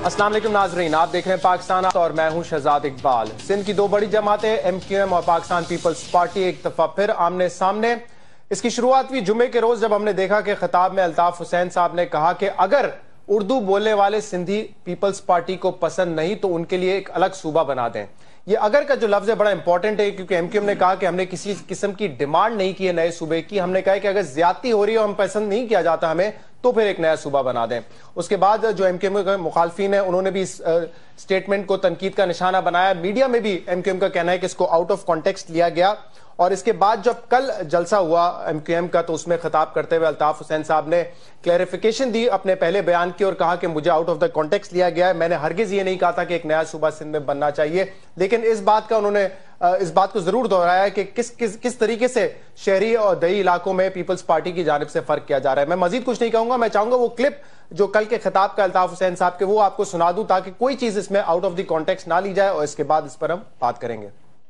अस्सलाम वालेकुम नाजरीन, आप देख रहे हैं पाकिस्तान और मैं हूं शहजाद इकबाल। सिंध की दो बड़ी जमातें MQM और पाकिस्तान पीपल्स पार्टी एक दफा फिर आमने सामने। इसकी शुरुआत हुई जुमे के रोज जब हमने देखा कि खिताब में अल्ताफ हुसैन साहब ने कहा कि अगर उर्दू बोलने वाले सिंधी पीपल्स पार्टी को पसंद नहीं तो उनके लिए एक अलग सूबा बना दें। ये अगर का जो लफ्ज है बड़ा इंपॉर्टेंट है, क्योंकि MQM ने कहा कि हमने किसी किस्म की डिमांड नहीं की है नए सूबे की। हमने कहा कि अगर ज्यादती हो रही है और हम पसंद नहीं किया जाता हमें तो फिर एक नया सूबा बना दें। उसके बाद जो MQM के मुखालफिन है उन्होंने भी इस स्टेटमेंट को तनकीद का निशाना बनाया। मीडिया में भी MQM का कहना है कि इसको आउट ऑफ कॉन्टेक्स्ट लिया गया। और इसके बाद जब कल जलसा हुआ MQM का तो उसमें खिताब करते हुए अल्ताफ हुसैन साहब ने क्लैरिफिकेशन दी अपने पहले बयान की और कहा कि मुझे आउट ऑफ द कॉन्टेक्स्ट लिया गया है। मैंने हरगिज ये नहीं कहा था कि एक नया सूबा सिंध में बनना चाहिए, लेकिन इस बात को जरूर दोहराया कि किस तरीके से शहरी और दही इलाकों में पीपल्स पार्टी की जानिब से फर्क किया जा रहा है। मैं मजीद कुछ नहीं कहूंगा, मैं चाहूंगा वो क्लिप जो कल के खिताब का अल्ताफ हुसैन साहब के वो आपको सुना दूं ताकि कोई चीज इसमें आउट ऑफ द कॉन्टेक्स्ट ना ली जाए और इसके बाद इस पर हम बात करेंगे।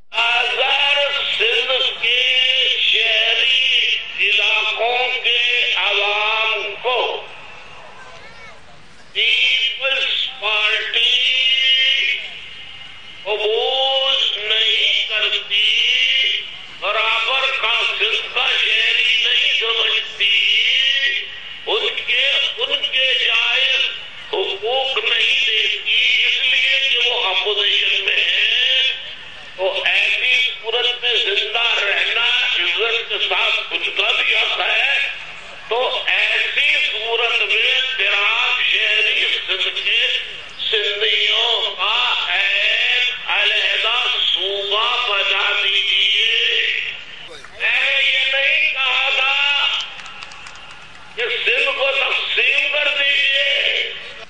इलाकों के आवाम को पीपल्स पार्टी कबूल नहीं करती, बराबर का सिंध का शहरी नहीं समझती, उनके जायज हुकूक नहीं देती, इसलिए कि वो अपोजिशन में है। तो ऐसी सूरत में जिंदा रहना इज्जत के साथ खुद का भी हक है। तो ऐसी सूरत में फिराक शहरी सिंध के सिंधियों का एक अलहदा सूबा बना दीजिए। मैंने ये नहीं कहा था कि सिंध को तकसीम कर दीजिए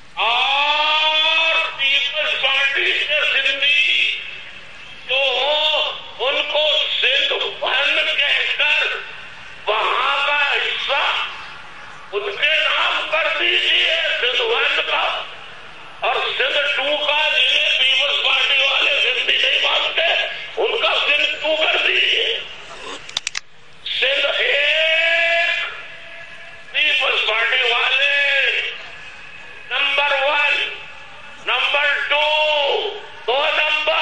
और पीपल्स पार्टी के सिंधी जो हो उनको सिंध वन कहकर वहां का हिस्सा उनके नाम कर दीजिए, सिंध वन का, और सिंध टू का जिन्हें पीपल्स पार्टी वाले सिंधी नहीं मानते उनका सिंध टू कर दीजिए। सिंध एक पीपल्स पार्टी वाले नंबर 1, नंबर 2, 2 नंबर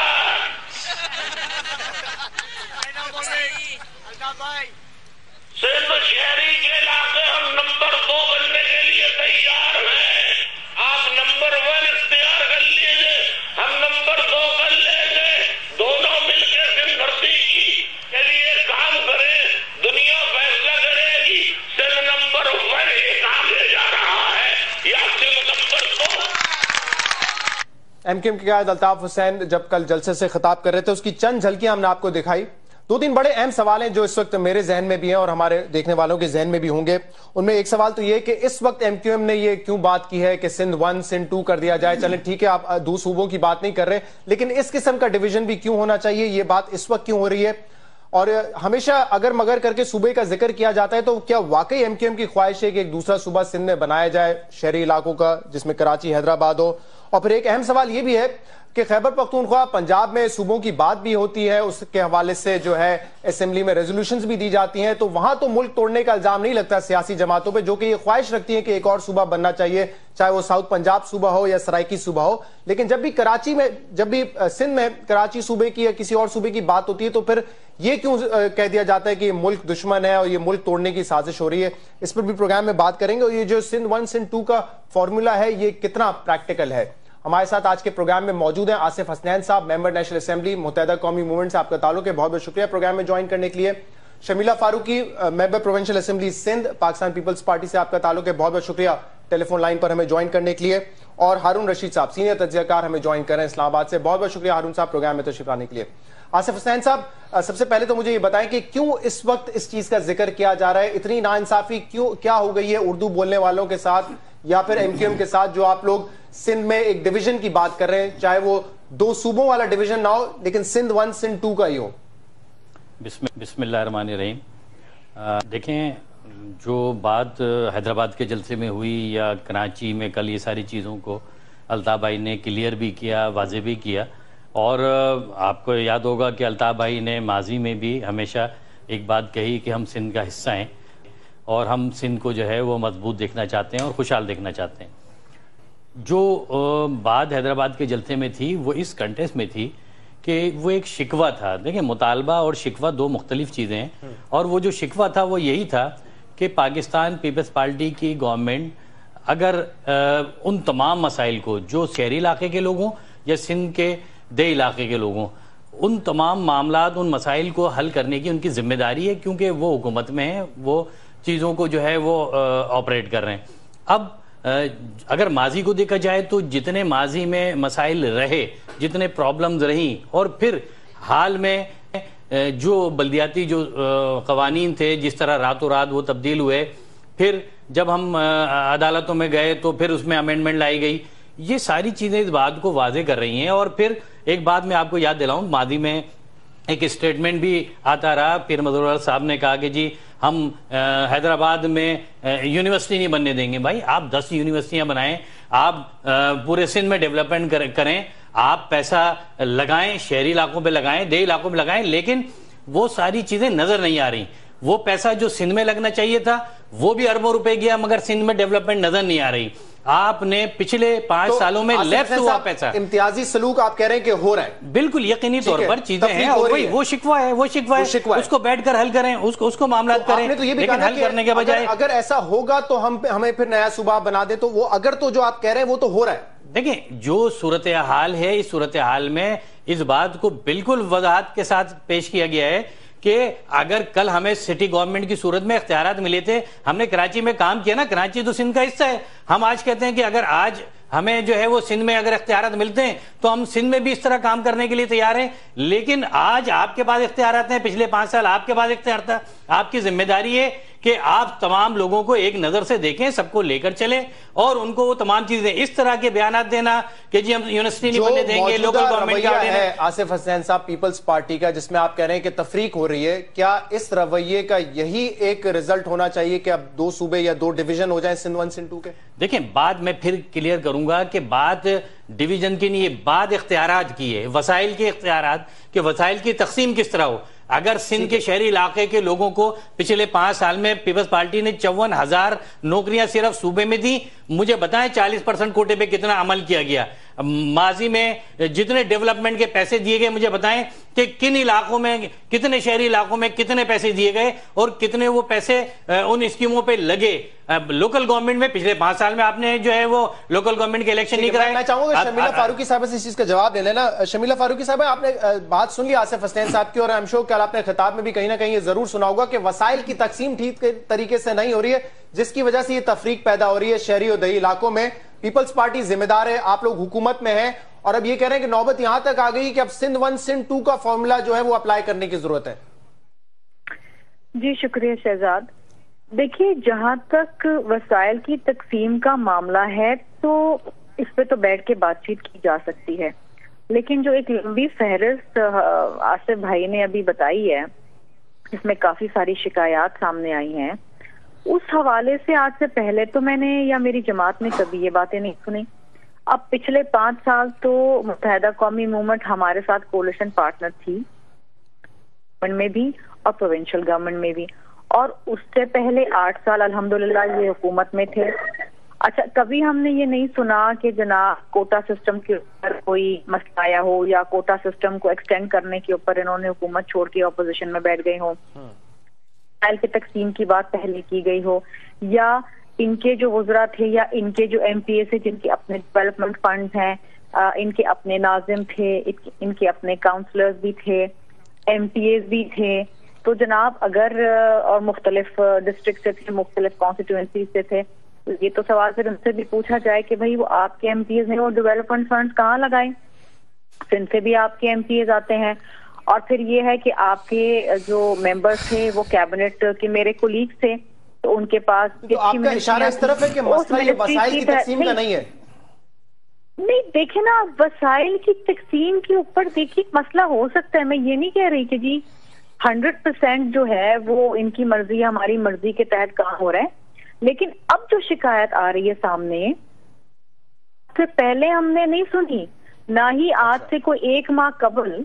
सिंध शहरी के इलाके हम नंबर 2 बनने के लिए तैयार हैं। आप नंबर 1 इख्तियार कर लीजिए, हम नंबर 2 कर लेंगे। दोनों मिलकर सिंध धरती के लिए काम करें, दुनिया फैसला करेगी सिंध नंबर 1 एक आगे जा रहा है या सिंध नंबर 2। MQM के कायद अल्ताफ हुसैन जब कल जलसे से खिताब कर रहे थे उसकी चंद झलकियां हमने आपको दिखाई। 2-3 बड़े अहम सवाल हैं जो इस वक्त मेरे जहन में भी हैं और हमारे देखने वालों के जहन में भी होंगे। उनमें एक सवाल तो ये कि इस वक्त MQM ने ये क्यों बात की है कि सिंध 1 सिंध 2 कर दिया जाए। चलें ठीक है, आप दो सूबों की बात नहीं कर रहे, लेकिन इस किस्म का डिवीजन भी क्यों होना चाहिए, ये बात इस वक्त क्यों हो रही है। और हमेशा अगर मगर करके सूबे का जिक्र किया जाता है तो क्या वाकई MQM की ख्वाहिश है कि एक दूसरा सूबा सिंध में बनाया जाए शहरी इलाकों का, जिसमें कराची हैदराबाद हो। और फिर एक अहम सवाल ये भी है कि खैबर पख्तूनख्वा पंजाब में सूबों की बात भी होती है, उसके हवाले से जो है असेंबली में रेजोल्यूशंस भी दी जाती हैं, तो वहां तो मुल्क तोड़ने का इल्जाम नहीं लगता सियासी जमातों पे जो कि ये ख्वाहिश रखती है कि एक और सूबा बनना चाहिए, चाहे वो साउथ पंजाब सूबा हो या सराइकी सूबा हो। लेकिन जब भी सिंध में कराची सूबे की या किसी और सूबे की बात होती है तो फिर ये क्यों कह दिया जाता है कि ये मुल्क दुश्मन है और ये मुल्क तोड़ने की साजिश हो रही है। इस पर भी प्रोग्राम में बात करेंगे। और ये जो सिंध 1 सिंध 2 का फॉर्मूला है ये कितना प्रैक्टिकल है। हमारे साथ आज के प्रोग्राम में मौजूद हैं आसिफ हसनैन साहब, मेंबर नेशनल असेंबली, मुत्तहिदा कौमी मूवमेंट से आपका ताल्लुक है, बहुत बहुत शुक्रिया प्रोग्राम में ज्वाइन करने के लिए। Shamila Farooqui, member provincial assembly Sindh, Pakistan Peoples Party से आपका ताल्लुक है, बहुत बहुत शुक्रिया टेलीफोन लाइन पर हमें ज्वाइन करने के लिए। और हारून रशीद साहब, सीनियर तज्जियाकार, हमें ज्वाइन कर रहे हैं इस्लामाबाद से, बहुत बहुत शुक्रिया हारून साहब प्रोग्राम में तशरीफ लाने के लिए। आसिफ हसनैन साहब, सबसे पहले तो मुझे ये बताएं कि क्यों इस वक्त इस चीज का जिक्र किया जा रहा है, इतनी नाइंसाफी क्या हो गई है उर्दू बोलने वालों के साथ या फिर MQM के साथ, जो आप लोग सिंध में एक डिवीजन की बात कर रहे हैं, चाहे वो 2 सूबों वाला डिवीजन ना हो लेकिन सिंध 1 सिंध 2 का ही हो। बिस्मिल्लाहिर्रहमानिर्रहीम। देखें, जो बात हैदराबाद के जलसे में हुई या कराची में कल, ये सारी चीज़ों को अल्ताफ भाई ने क्लियर भी किया, वाज़ेह भी किया। और आपको याद होगा कि अल्ताफ भाई ने माजी में भी हमेशा एक बात कही कि हम सिंध का हिस्सा हैं और हम सिंध को जो है वो मजबूत देखना चाहते हैं और खुशहाल देखना चाहते हैं। جو بات حیدرآباد کے جلسے میں تھی وہ اس کنٹیکسٹ میں تھی کہ وہ ایک شکوہ تھا. دیکھیں مطالبہ اور شکوہ دو مختلف چیزیں ہیں, اور وہ جو شکوہ تھا وہ یہی تھا کہ پاکستان پیپلز پارٹی کی گورنمنٹ اگر ان تمام مسائل کو جو شہری علاقے کے لوگوں یا سندھ کے دیہی علاقے کے لوگوں, ان تمام معاملات ان مسائل کو حل کرنے کی ان کی ذمہ داری ہے, کیونکہ وہ حکومت میں ہیں, وہ چیزوں کو جو ہے وہ آپریٹ کر رہے ہیں. اب اگر ماضی کو دیکھا جائے تو جتنے ماضی میں مسائل رہے, جتنے پرابلمز رہیں, اور پھر حال میں جو بلدیاتی جو قوانین تھے جس طرح راتوں رات وہ تبدیل ہوئے, پھر جب ہم عدالتوں میں گئے تو پھر اس میں امینڈمنٹ لائی گئی, یہ ساری چیزیں اس بات کو واضح کر رہی ہیں. اور پھر ایک بات میں آپ کو یاد دلاؤں, ماضی میں ایک اسٹیٹمنٹ بھی آتا رہا, پیر مظہر صاحب نے کہا کہ جی ہم حیدرآباد میں یونیورسٹی نہیں بننے دیں گے. بھائی آپ 10 یونیورسٹیاں بنائیں, آپ پورے سندھ میں ڈیولپمنٹ کریں, آپ پیسہ لگائیں, شہری علاقوں پہ لگائیں, دیہی علاقوں پہ لگائیں, لیکن وہ ساری چیزیں نظر نہیں آ رہی. وہ پیسہ جو سندھ میں لگنا چاہیے تھا وہ بھی اربوں روپے گیا, مگر سندھ میں ڈیولپمنٹ نظر نہیں آ رہی. آپ نے پچھلے 5 سالوں میں لیفٹ ہوا پیسہ. امتیازی سلوک آپ کہہ رہے ہیں کہ ہو رہا ہے, بالکل یقینی طور پر چیزیں ہیں, اور وہ شکوہ ہے, وہ شکوہ ہے, اس کو بیٹھ کر حل کریں, اس کو معاملات کریں, لیکن حل کرنے کے بجائے اگر ایسا ہوگا تو ہمیں پھر نیا صوبہ بنا دے, تو وہ اگر تو جو آپ کہہ رہے ہیں وہ تو ہو رہا ہے. دیکھیں جو صورتحال ہے, اس صورتحال میں اس بات کو بالکل وضاحت کے ساتھ پیش کیا گیا ہے کہ اگر کل ہمیں سٹی گورنمنٹ کی صورت میں اختیارات ملے تھے, ہم نے کراچی میں کام کیا نا, کراچی تو سندھ کا حصہ ہے. ہم آج کہتے ہیں کہ اگر آج ہمیں جو ہے وہ سندھ میں اگر اختیارات ملتے ہیں تو ہم سندھ میں بھی اس طرح کام کرنے کے لیے تیار ہیں. لیکن آج آپ کے پاس اختیارات ہیں, پچھلے 5 سال آپ کے پاس اختیار تھا. آپ کی ذمہ داری ہے کہ آپ تمام لوگوں کو ایک نظر سے دیکھیں, سب کو لے کر چلیں, اور ان کو وہ تمام چیزیں. اس طرح کے بیانات دینا کہ جی ہم یونیورسٹی نہیں بننے دیں گے, لوکل گورنمنٹ کا ہے آصف حسین صاحب پیپلز پارٹی کا, جس میں آپ کہہ رہے ہیں کہ تفریق ہو رہی ہے, کیا اس رویے کا یہی ایک رزلٹ ہونا چاہیے کہ اب 2 صوبے یا 2 ڈویژن ہو جائیں سندھ 1 سندھ 2 کے؟ دیکھیں بات میں پھر کلیئر کروں گا کہ بات ڈویژن کی نہیں ہے, بات اختیارات کی ہے, وسائل کے اختیارات, کہ وسائل کی تقسیم کس طرح ہو. اگر سندھ کے شہری علاقے کے لوگوں کو پچھلے 5 سال میں پیپلز پارٹی نے 54,000 نوکریاں صرف صوبے میں دی, مجھے بتائیں 40% کوٹے پہ کتنا عمل کیا گیا. ماضی میں جتنے ڈیولپمنٹ کے پیسے دیے گئے, مجھے بتائیں کہ کن علاقوں میں, کتنے شہری علاقوں میں کتنے پیسے دیے گئے, اور کتنے وہ پیسے ان اسکیموں پہ لگے. لوکل گورنمنٹ میں پچھلے 5 سال میں آپ نے جو ہے وہ لوکل گورنمنٹ کے الیکشن نہیں کرائے. میں چاہوں گا شمیلہ فاروقی صاحب سے اس چیز کا جواب دے لینا. شمیلہ فاروقی صاحب, آپ نے بات سن لی آصف حسین صاحب کی, اور ایم شو کل آپ نے خطاب میں بھی کہیں نہ کہیں یہ ضرور سنا ہوگا کہ وسائل کی تقسیم ٹھیک طریقے سے نہیں ہو رہی ہے, جس کی وجہ سے یہ تفریق پیدا ہو رہی ہے شہری اور دیہی علاقوں میں. پیپلز پارٹی ذمہ دار ہے, آپ لوگ حکومت میں ہیں, اور اب یہ کہہ رہے ہیں کہ نوبت یہاں تک آ گئی کہ اب سندھ 1 سندھ 2 کا فارمولا جو ہے وہ اپلائی کرنے کی ضرورت ہے. جی شکریہ شہزاد. دیکھیے جہاں تک وسائل کی تقسیم کا معاملہ ہے تو اس پہ تو بیٹھ کے بات چیت کی جا سکتی ہے, لیکن جو ایک لمبی فہرست آصف بھائی نے ابھی بتائی ہے, اس میں کافی ساری شکایات سامنے آئی ہیں, اس حوالے سے آج سے پہلے تو میں نے یا میری جماعت نے کبھی یہ باتیں نہیں سنی. اب پچھلے 5 سال تو متحدہ قومی موومنٹ ہمارے ساتھ کولیشن پارٹنر تھی, گورنمنٹ میں بھی اور پروونشل گورنمنٹ میں بھی, اور اس سے پہلے 8 سال الحمدللہ یہ حکومت میں تھے. اچھا, کبھی ہم نے یہ نہیں سنا کہ جناب کوٹا سسٹم کے اوپر کوئی مسئلہ آیا ہو, یا کوٹا سسٹم کو ایکسٹینڈ کرنے کے اوپر انہوں نے حکومت چھوڑ کے اپوزیشن میں بیٹھ گئی ہو, کی تقسیم کی بات پہلے کی گئی ہو, یا ان کے جو وزراء تھے یا ان کے جو ایم پی اے سے جن کے اپنے ڈیولپمنٹ فنڈز ہیں, ان کے اپنے ناظم تھے, ان کے اپنے کاؤنسلرز بھی تھے, ایم پی ایز بھی تھے. تو جناب اگر اور مختلف ڈسٹرکٹ سے تھے, مختلف کانسٹیٹوئنسی سے تھے, یہ تو سوال پھر ان سے بھی پوچھا جائے کہ بھائی وہ آپ کے ایم پی ایز ہیں, وہ ڈیولپمنٹ فنڈز کہاں لگائیں. سندھ سے بھی آپ کے ایم پی ایز آتے ہیں, اور پھر یہ ہے کہ آپ کے جو ممبرز تھے وہ کیبنٹ کے میرے کولیگز تھے, تو ان کے پاس تو آپ کا اشارہ اس طرف ہے کہ مسئلہ یہ وسائل کی تقسیم کا نہیں ہے. نہیں دیکھیں نا, وسائل کی تقسیم کے اوپر دیکھیے مسئلہ ہو سکتا ہے, میں یہ نہیں کہہ رہی کہ جی 100% جو ہے وہ ان کی مرضی ہماری مرضی کے تحت کام ہو رہا ہے, لیکن اب جو شکایت آ رہی ہے سامنے سے پہلے ہم نے نہیں سنی, نہ ہی آج سے کوئی 1 ماہ قبل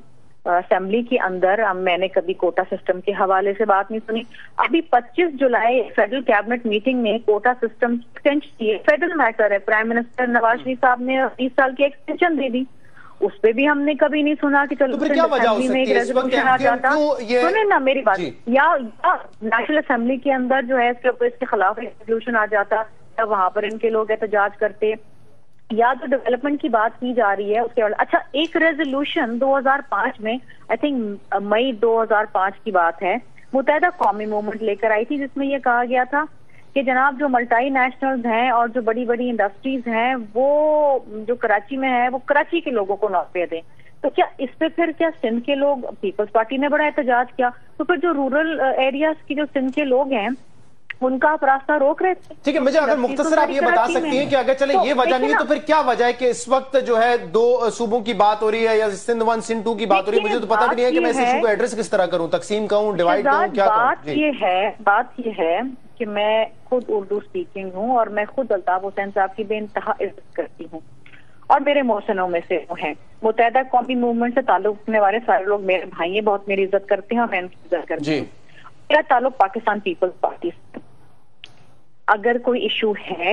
اسمبلی کے اندر میں نے کبھی کوٹا سسٹم کے حوالے سے بات نہیں سنی. ابھی 25 جولائی فیڈرل کیبنٹ میٹنگ میں کوٹا سسٹم ایکسٹینشن کی فیڈرل میٹر ہے, پرائم منسٹر نواز شریف صاحب نے 30 سال کی ایکسٹینشن دے دی. اس پہ بھی ہم نے کبھی نہیں سنا کہ چلو اسمبلی میں ایک ریزولوشن آ جاتا. سنیں نا میری بات, یا نیشنل اسمبلی کے اندر جو ہے اس کے خلاف ریزولوشن آ جاتا, وہاں پر ان کے لوگ احتجاج کرتے, یا جو ڈیولپمنٹ کی بات کی جا رہی ہے اس کے بعد. اچھا, ایک ریزولوشن 2005 میں آئی تھنک مئی 2005 کی بات ہے, متحدہ قومی موومنٹ لے کر آئی تھی, جس میں یہ کہا گیا تھا کہ جناب جو ملٹی نیشنلز ہیں اور جو بڑی بڑی انڈسٹریز ہیں وہ جو کراچی میں ہے وہ کراچی کے لوگوں کو نوپے دیں. تو کیا اس پہ پھر کیا سندھ کے لوگ, پیپلز پارٹی نے بڑا احتجاج کیا, تو پھر جو رورل ایریاز کی جو سندھ کے لوگ ہیں ان کا آپ راستہ روک رہے تھے. ٹھیک ہے, مجھے اگر مختصر آپ یہ بتا سکتی ہیں کہ اگر چلے یہ وجہ نہیں ہے تو پھر کیا وجہ ہے کہ اس وقت جو ہے 2 صوبوں کی بات ہو رہی ہے یا سندھ 1 سندھ 2 کی بات ہو رہی ہے؟ مجھے تو پتہ بھی نہیں ہے کہ میں اس ایشو کو ایڈریس کس طرح کروں, تقسیم کروں, ڈیوائیڈ کروں, کیا کروں. بات یہ ہے کہ میں خود اردو سپیکنگ ہوں اور میں خود الطاف حسین صاحب کی بے انتہا عزت کرتی ہوں اور میرے محسنوں میں سے ہیں. متحدہ قومی موومنٹ سے تعلق رکھنے والے سارے لوگ میرے بھائی ہیں, بہت میری عزت کرتے ہیں اور میں ان کی عزت کرتی ہوں. میرا تعلق پاکستان پیپلز پارٹی سے. اگر کوئی ایشو ہے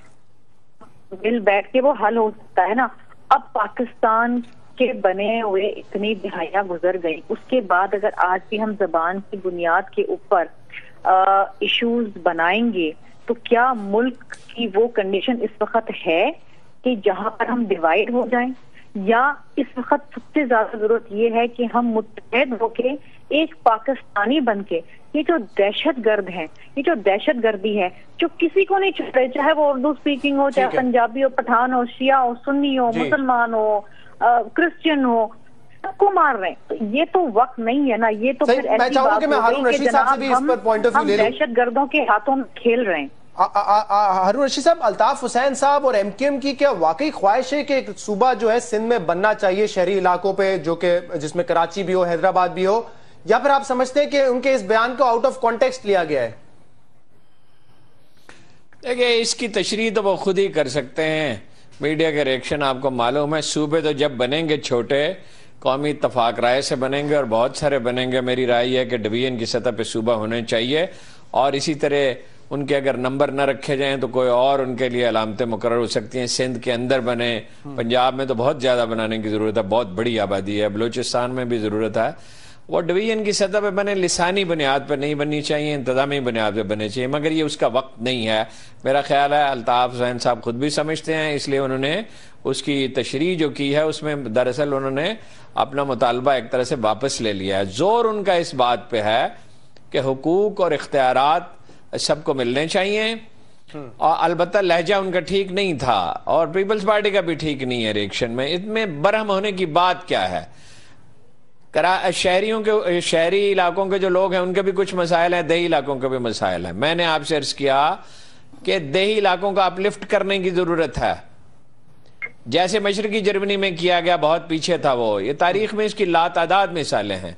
مل بیٹھ کے وہ حل ہو سکتا ہے نا. اب پاکستان کے بنے ہوئے اتنی دہائیاں گزر گئی, اس کے بعد اگر آج بھی ہم زبان کی بنیاد کے اوپر ایشوز بنائیں گے تو کیا ملک کی وہ کنڈیشن اس وقت ہے کہ جہاں پر ہم ڈیوائیڈ ہو جائیں, یا اس وقت سب سے زیادہ ضرورت یہ ہے کہ ہم متحد ہو کے ایک پاکستانی بن کے یہ جو دہشت گرد ہیں, یہ جو دہشت گردی ہے جو کسی کو نہیں چھوڑ رہے, چاہے وہ اردو سپیکنگ ہو, چاہے پنجابی ہو, پٹھان ہو, شیعہ ہو, سنی ہو, مسلمان ہو, کرسچن ہو, سب کو مار رہے ہیں. تو یہ تو وقت نہیں ہے نا, یہ تو پھر ایسی بات ہو گئی کہ جناب ہم دہشت گردوں کے ہاتھوں میں کھیل رہے ہیں. ہارون رشید صاحب, الطاف حسین صاحب اور ایم کیو ایم کی کیا واقعی خواہش ہے کہ ایک صوبہ جو ہے سندھ میں بننا چاہیے شہری علاقوں پہ, جو کہ جس میں کراچی بھی ہو, حیدرآباد بھی ہو, یا پھر آپ سمجھتے ہیں کہ ان کے اس بیان کو آؤٹ آف کانٹیکسٹ لیا گیا ہے؟ دیکھیں, اس کی تشریح تو وہ خود ہی کر سکتے ہیں, میڈیا کے ریئیکشن آپ کو معلوم ہے. صوبے تو جب بنیں گے چھوٹے قومی اتفاق رائے سے بنیں گے اور بہت سارے بنیں گے. میری رائے یہ ہے کہ ڈویژن کی سطح پہ صوبہ ہونے چاہیے, اور اسی طرح ان کے اگر نمبر نہ رکھے جائیں تو کوئی اور ان کے لیے علامتیں مقرر ہو سکتی ہیں. سندھ کے اندر بنے, پنجاب میں تو بہت زیادہ بنانے کی ضرورت ہے, بہت بڑی آبادی ہے, بلوچستان میں بھی ضرورت ہے. وہ ڈویژن کی سطح پہ بنے, لسانی بنیاد پر نہیں بننی چاہیے, انتظامی بنیاد پہ بننے چاہیے, مگر یہ اس کا وقت نہیں ہے. میرا خیال ہے الطاف حسین صاحب خود بھی سمجھتے ہیں, اس لیے انہوں نے اس کی تشریح جو کی ہے اس میں دراصل انہوں نے اپنا مطالبہ ایک طرح سے واپس لے لیا ہے. زور ان کا اس بات پہ ہے کہ حقوق اور اختیارات سب کو ملنے چاہیے, اور البتہ لہجہ ان کا ٹھیک نہیں تھا اور پیپلز پارٹی کا بھی ٹھیک نہیں ہے ریئیکشن میں. اس میں برہم ہونے کی بات کیا ہے؟ شہریوں کے, شہری علاقوں کے جو لوگ ہیں ان کے بھی کچھ مسائل ہیں, دیہی علاقوں کے بھی مسائل ہیں. میں نے آپ سے عرض کیا کہ دیہی علاقوں کا اپلفٹ کرنے کی ضرورت ہے, جیسے مشرقی جرمنی میں کیا گیا, بہت پیچھے تھا وہ. یہ تاریخ میں اس کی لاتعداد مثالیں ہیں.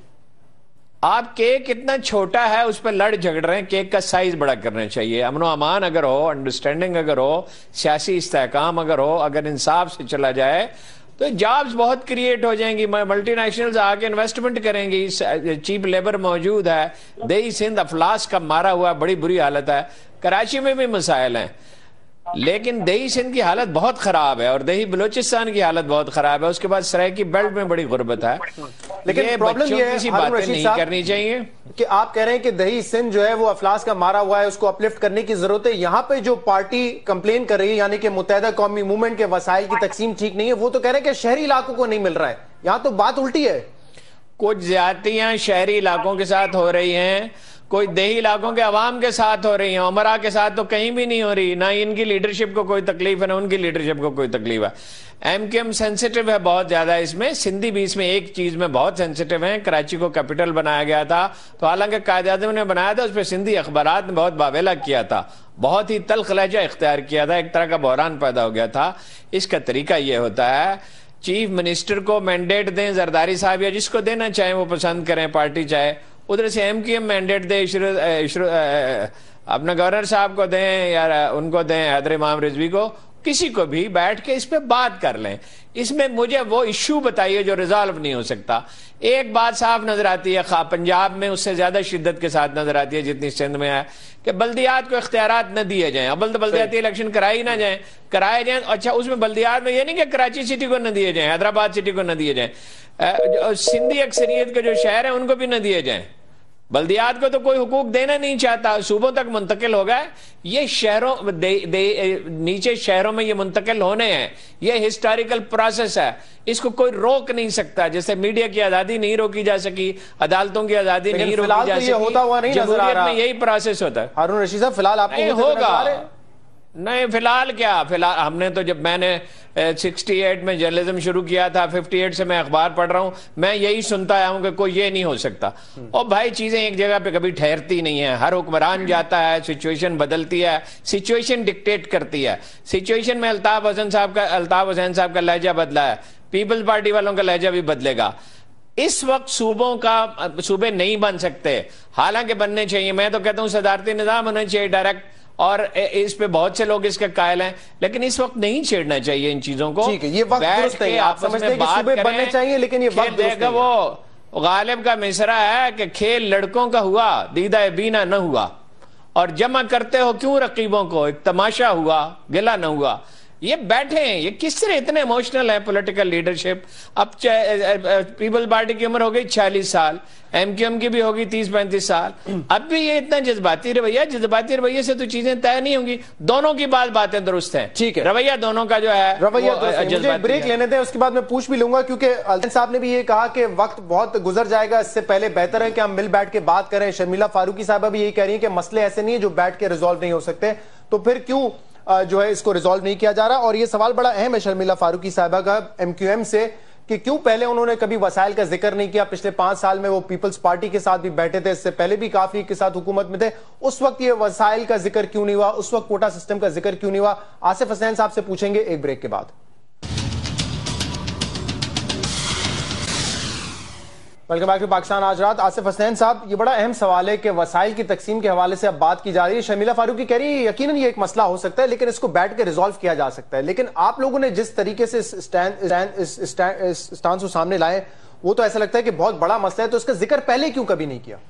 آپ کیک اتنا چھوٹا ہے اس پہ لڑ جھگڑ رہے ہیں, کیک کا سائز بڑا کرنا چاہیے. امن و امان اگر ہو, انڈرسٹینڈنگ اگر ہو, سیاسی استحکام اگر ہو, اگر انصاف سے چلا جائے تو جابز بہت کریٹ ہو جائیں گی. ملٹی نیشنلز آ کے انویسٹمنٹ کریں گی, چیپ لیبر موجود ہے. دیہی سندھ افلاس کا مارا ہوا, بڑی بری حالت ہے. کراچی میں بھی مسائل ہیں, لیکن دیہی سندھ کی حالت بہت خراب ہے اور دیہی بلوچستان کی حالت بہت خراب ہے. اس کے بعد سرائکی بیلٹ میں بڑی غربت ہے. لیکن بچوں کسی باتیں نہیں کرنی چاہیے کہ آپ کہہ رہے ہیں کہ دیہی سندھ جو ہے وہ افلاس کا مارا ہوا ہے, اس کو اپلفٹ کرنے کی ضرورت ہے. یہاں پہ جو پارٹی کمپلین کر رہی ہے, یعنی کہ متحدہ قومی موومنٹ کے وسائل کی تقسیم ٹھیک نہیں ہے, وہ تو کہہ رہے ہیں کہ شہری علاقوں کو نہیں مل رہا ہے. یہاں تو بات الٹی ہے. کچھ زیادتیاں شہری علاقوں کے ساتھ ہو رہی ہیں, کوئی دیہی علاقوں کے عوام کے ساتھ ہو رہی ہیں. عمرہ کے ساتھ تو کہیں بھی نہیں ہو رہی. نہ ان کی لیڈرشپ کو کوئی تکلیف ہے, نہ ان کی لیڈرشپ کو کوئی تکلیف ہے. ایم کیو ایم سینسیٹیو ہے بہت زیادہ اس میں. سندھی بھی اس میں ایک چیز میں بہت سینسیٹیو ہیں. کراچی کو کیپٹل بنایا گیا تھا, تو حالانکہ قائد اعظم نے بنایا تھا, اس پہ سندھی اخبارات نے بہت باویلا کیا تھا, بہت ہی تلخ لہجہ اختیار کیا تھا, ایک طرح کا بحران پیدا ہو گیا تھا. اس کا طریقہ یہ ہوتا ہے, چیف منسٹر کو مینڈیٹ دیں, زرداری صاحب یا جس کو دینا چاہیں وہ پسند کریں, پارٹی چاہے, ادھر سے ایم کیو ایم مینڈیٹ دے, اپنے گورنر صاحب کو دیں یا ان کو دیں, حیدر امام رضوی کو, کسی کو بھی بیٹھ کے اس پہ بات کر لیں. اس میں مجھے وہ ایشو بتائیے جو ریزالو نہیں ہو سکتا. ایک بات صاف نظر آتی ہے پنجاب میں اس سے زیادہ شدت کے ساتھ نظر آتی ہے جتنی سندھ میں ہے کہ بلدیات کو اختیارات نہ دیے جائیں. اب بلدیاتی الیکشن کرائے جائیں. اچھا اس میں بلدیات میں یہ نہیں کہ کراچی سٹی کو نہ دیے جائیں, حیدرآباد سٹی کو نہ دیے جائیں, سندھی اکثریت کے جو شہر ہیں ان کو بھی نہ دیے جائیں. بلدیات کو تو کوئی حقوق دینا نہیں چاہتا, صوبوں تک منتقل ہو گئے. یہ شہروں نیچے شہروں میں یہ منتقل ہونے ہیں. یہ ہسٹوریکل پروسیس ہے, اس کو کوئی روک نہیں سکتا. جیسے میڈیا کی آزادی نہیں روکی جا سکی, عدالتوں کی آزادی نہیں روکی جا سکی, جمہوریت میں یہی پروسیس ہوتا ہے. ہارون رشید صاحب فی الحال آپ نہیں ہوگا. نہیں فی الحال کیا, فی الحال ہم نے تو جب میں نے 68 میں جرنلزم شروع کیا تھا, 58 سے میں اخبار پڑھ رہا ہوں, میں یہی سنتا آیا ہوں کہ کوئی یہ نہیں ہو سکتا. اور بھائی چیزیں ایک جگہ پہ کبھی ٹھہرتی نہیں ہیں, ہر حکمران جاتا ہے, سچویشن بدلتی ہے, سچویشن ڈکٹیٹ کرتی ہے. سچویشن میں الطاف حسین صاحب کا لہجہ بدلا ہے, پیپلز پارٹی والوں کا لہجہ بھی بدلے گا. اس وقت صوبے نہیں بن سکتے, حالانکہ بننے چاہیے. میں تو کہتا ہوں صدارتی نظام ہونا چاہیے ڈائریکٹ, اور اس پہ بہت سے لوگ اس کے قائل ہیں, لیکن اس وقت نہیں چھیڑنا چاہیے ان چیزوں کو. یہ وقت درست ہے, آپ سمجھتے ہیں کہ صوبے بننے چاہیے, لیکن یہ وقت درست ہے. وہ غالب کا مصرع ہے کہ کھیل لڑکوں کا ہوا, دیدہ بینا نہ ہوا, اور جمع کرتے ہو کیوں رقیبوں کو, ایک تماشا ہوا گلا نہ ہوا. یہ بیٹھے ہیں, یہ کس طرح اتنے ایموشنل ہیں پولیٹیکل لیڈرشپ. اب پیپل پارٹی کی عمر ہو گئی 40 سال, ایم کیو ایم کی بھی ہوگی 30-35 سال. اب بھی یہ اتنا جذباتی رویے سے تو چیزیں طے نہیں ہوں گی. دونوں کی باتیں درست ہیں, ٹھیک ہے, رویہ دونوں کا جو ہے مجھے بریک لینے دیں, اس کے بعد میں پوچھ بھی لوں گا, کیونکہ الطاف صاحب نے بھی یہ کہا کہ وقت بہت گزر جائے گا, اس سے پہلے بہتر ہے کہ ہم مل بیٹھ کے بات کریں. شرمیلا فاروقی صاحبہ بھی یہی کہہ رہی ہیں کہ مسئلے ایسے نہیں ہیں جو بیٹھ کے ریزالو نہیں ہو سکتے, تو پھر کیوں جو ہے اس کو ریزالو نہیں کیا جا رہا. اور یہ سوال بڑا اہم ہے شرمیلا فاروقی صاحبہ کا ایم کیو ایم سے, کہ کیوں پہلے انہوں نے کبھی وسائل کا ذکر نہیں کیا. پچھلے 5 سال میں وہ پیپلز پارٹی کے ساتھ بھی بیٹھے تھے, اس سے پہلے بھی کافی کے ساتھ حکومت میں تھے, اس وقت یہ وسائل کا ذکر کیوں نہیں ہوا, اس وقت کوٹا سسٹم کا ذکر کیوں نہیں ہوا. آصف حسین صاحب سے پوچھیں گے ایک بریک کے بعد. ویلکم بیک ٹو پاکستان آج رات. آصف حسین صاحب, یہ بڑا اہم سوال ہے کہ وسائل کی تقسیم کے حوالے سے اب بات کی جا رہی ہے. شرمیلا فاروقی کہہ رہی ہے یقیناً یہ ایک مسئلہ ہو سکتا ہے, لیکن اس کو بیٹھ کے ریزالو کیا جا سکتا ہے. لیکن آپ لوگوں نے جس طریقے سے اسٹانس کو سامنے لائے, وہ تو ایسا لگتا ہے کہ بہت بڑا مسئلہ ہے, تو اس کا ذکر پہلے کیوں کبھی نہیں کیا؟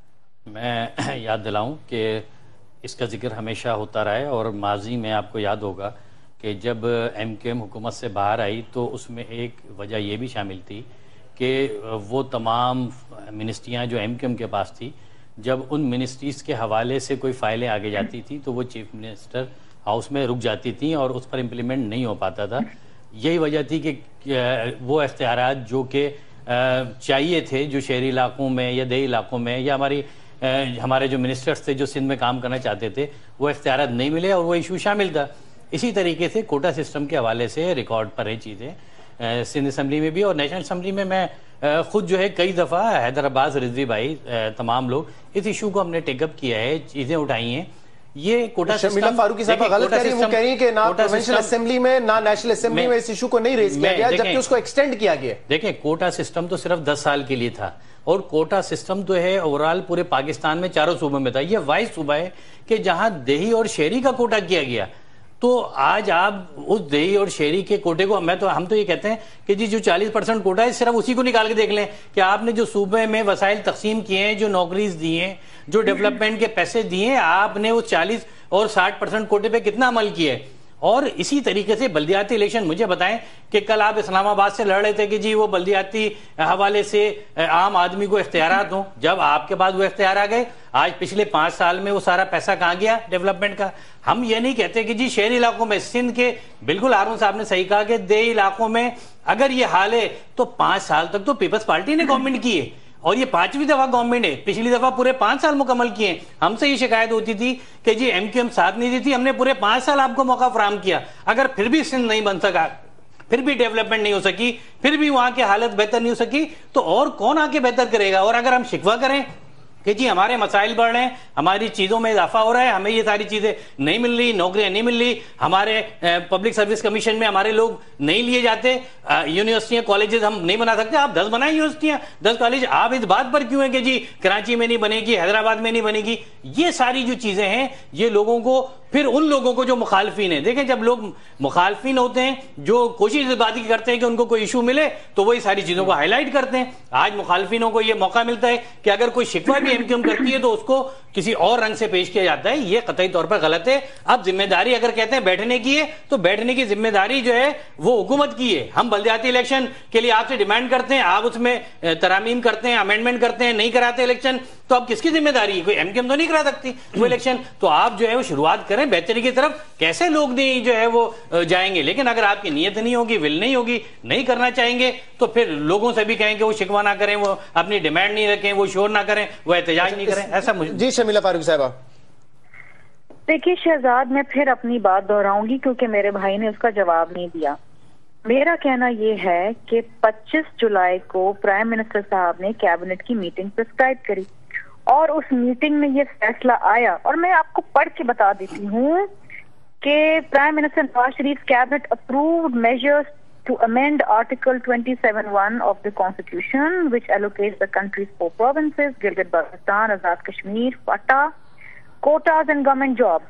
میں یاد دلاؤں کہ اس کا ذکر ہمیشہ ہوتا رہا ہے, اور ماضی میں آپ کو یاد ہوگا کہ جب ایم کیو ایم حکومت سے باہر آئی تو اس میں ایک وجہ یہ بھی شامل تھی کہ وہ تمام منسٹریاں جو ایم کیو ایم کے پاس تھی, جب ان منسٹریز کے حوالے سے کوئی فائلیں آگے جاتی تھیں تو وہ چیف منسٹر ہاؤس میں رک جاتی تھیں اور اس پر امپلیمنٹ نہیں ہو پاتا تھا. یہی وجہ تھی کہ وہ اختیارات جو کہ چاہیے تھے, جو شہری علاقوں میں یا دیہی علاقوں میں یا ہمارے جو منسٹرز تھے جو سندھ میں کام کرنا چاہتے تھے, وہ اختیارات نہیں ملے, اور وہ ایشو شامل تھا. اسی طریقے سے کوٹا سسٹم کے حوالے سے ریکارڈ پر ہیں چیزیں, سندھ اسمبلی میں بھی اور نیشنل اسمبلی میں. میں خود جو ہے کئی دفعہ حیدرآباد رضوی بھائی تمام لوگ اس ایشو کو ہم نے ٹیک اپ کیا ہے, چیزیں اٹھائی ہیں. یہ کوٹا سسٹم, شرمیلا فاروقی صاحب غلط کہہ رہی ہیں, وہ کہہ رہی ہیں کہ نہ پروونشل اسمبلی میں نہ نیشنل اسمبلی میں اس ایشو کو نہیں ریز کیا گیا, جبکہ اس کو ایکسٹینڈ کیا گیا. دیکھیں کوٹا سسٹم تو صرف 10 سال کے لیے تھا, اور کوٹا سسٹم تو ہے اوورال پورے پاکستان میں 4 صوبوں میں تھا. یہ واحد صوبہ ہے کہ جہاں دیہی اور شہری کا کوٹا کیا گیا. تو آج آپ اس دیہی اور شہری کے کوٹے کو, ہم تو یہ کہتے ہیں کہ جی جو 40% کوٹا ہے صرف اسی کو نکال کے دیکھ لیں کہ آپ نے جو صوبے میں وسائل تقسیم کیے ہیں, جو نوکریز دی ہیں, جو ڈیولپمنٹ کے پیسے دیے ہیں, آپ نے اس 40 اور 60% کوٹے پہ کتنا عمل کیا ہے. اور اسی طریقے سے بلدیاتی الیکشن, مجھے بتائیں کہ کل آپ اسلام آباد سے لڑ رہے تھے کہ جی وہ بلدیاتی حوالے سے عام آدمی کو اختیارات ہوں, جب آپ کے بعد وہ اختیار آ گئے, آج پچھلے 5 سال میں وہ سارا پیسہ کہاں گیا ڈیولپمنٹ کا. ہم یہ نہیں کہتے کہ جی شہری علاقوں میں, سندھ کے بالکل ہارون صاحب نے صحیح کہا کہ دیہی علاقوں میں اگر یہ حال ہے تو 5 سال تک تو پیپلز پارٹی نے گورنمنٹ کی ہے, اور یہ 5ویں دفعہ گورنمنٹ ہے. پچھلی دفعہ پورے 5 سال مکمل کیے ہیں. ہم سے یہ شکایت ہوتی تھی کہ جی ایم کیو ایم ساتھ نہیں دی تھی, ہم نے پورے 5 سال آپ کو موقع فراہم کیا, اگر پھر بھی سندھ نہیں بن سکا, پھر بھی ڈیولپمنٹ نہیں ہو سکی, پھر بھی وہاں کی حالت بہتر نہیں ہو سکی, تو اور کون آ کے بہتر کرے گا. اور اگر ہم شکوہ کریں کہ جی ہمارے مسائل بڑھ رہے ہیں, ہماری چیزوں میں اضافہ ہو رہا ہے, ہمیں یہ ساری چیزیں نہیں مل رہی, نوکریاں نہیں مل رہی, ہمارے پبلک سروس کمیشن میں ہمارے لوگ نہیں لیے جاتے, یونیورسٹیاں کالجز ہم نہیں بنا سکتے, آپ 10 بنائیں یونیورسٹیاں, 10 کالج. آپ اس بات پر کیوں ہیں کہ جی کراچی میں نہیں بنے گی, حیدرآباد میں نہیں بنے گی. یہ ساری جو چیزیں ہیں یہ لوگوں کو پھر ان لوگوں کو جو مخالفین ہیں، دیکھیں جب لوگ مخالفین ہوتے ہیں جو کوشش اس بات کی کرتے ہیں کہ ان کو کوئی ایشو ملے تو وہی ساری چیزوں کو ہائی لائٹ کرتے ہیں. آج مخالفینوں کو یہ موقع ملتا ہے کہ اگر کوئی شکوہ بھی ایم کیو ایم کرتی ہے تو اس کو کسی اور رنگ سے پیش کیا جاتا ہے. یہ قطعی طور پر غلط ہے. اب ذمہ داری اگر کہتے ہیں بیٹھنے کی ہے تو بیٹھنے کی ذمہ داری جو ہے وہ حکومت کی ہے. ہم بلدیاتی الیکشن کے لیے آپ سے ڈیمانڈ کرتے ہیں، آپ اس میں ترامیم کرتے ہیں، امینڈمنٹ کرتے ہیں، نہیں کراتے الیکشن، تو اب کس کی ذمہ داری ہے؟ کوئی ایم کیو ایم تو نہیں کرا سکتی وہ الیکشن. تو آپ جو ہے وہ شروعات کریں بہتری کی طرف. کیسے لوگ نہیں جو ہے وہ جائیں گے، لیکن اگر آپ کی نیت نہیں ہوگی، ول نہیں ہوگی، نہیں کرنا چاہیں گے تو پھر لوگوں سے بھی کہیں کہ وہ شکوہ نہ کریں، وہ اپنی ڈیمانڈ نہیں رکھیں، وہ شور نہ کریں، وہ احتجاج نہیں کریں. ایسا جی شمیلہ فاروقی صاحبہ. دیکھیے شہزاد، میں پھر اپنی بات دہراؤں گی کیونکہ میرے بھائی نے اس کا جواب نہیں دیا. میرا کہنا یہ ہے کہ 25 جولائی کو پرائم منسٹر صاحب نے کیبنٹ کی میٹنگ پرسکرائب کری اور اس میٹنگ میں یہ فیصلہ آیا، اور میں آپ کو پڑھ کے بتا دیتی ہوں کہ prime minister Nawaz Sharif cabinet approved measures to amend Article 27(1) of the Constitution, which allocates the country's 4 provinces, Gilgit-Baltistan, Azad Kashmir, FATA, quotas and government jobs.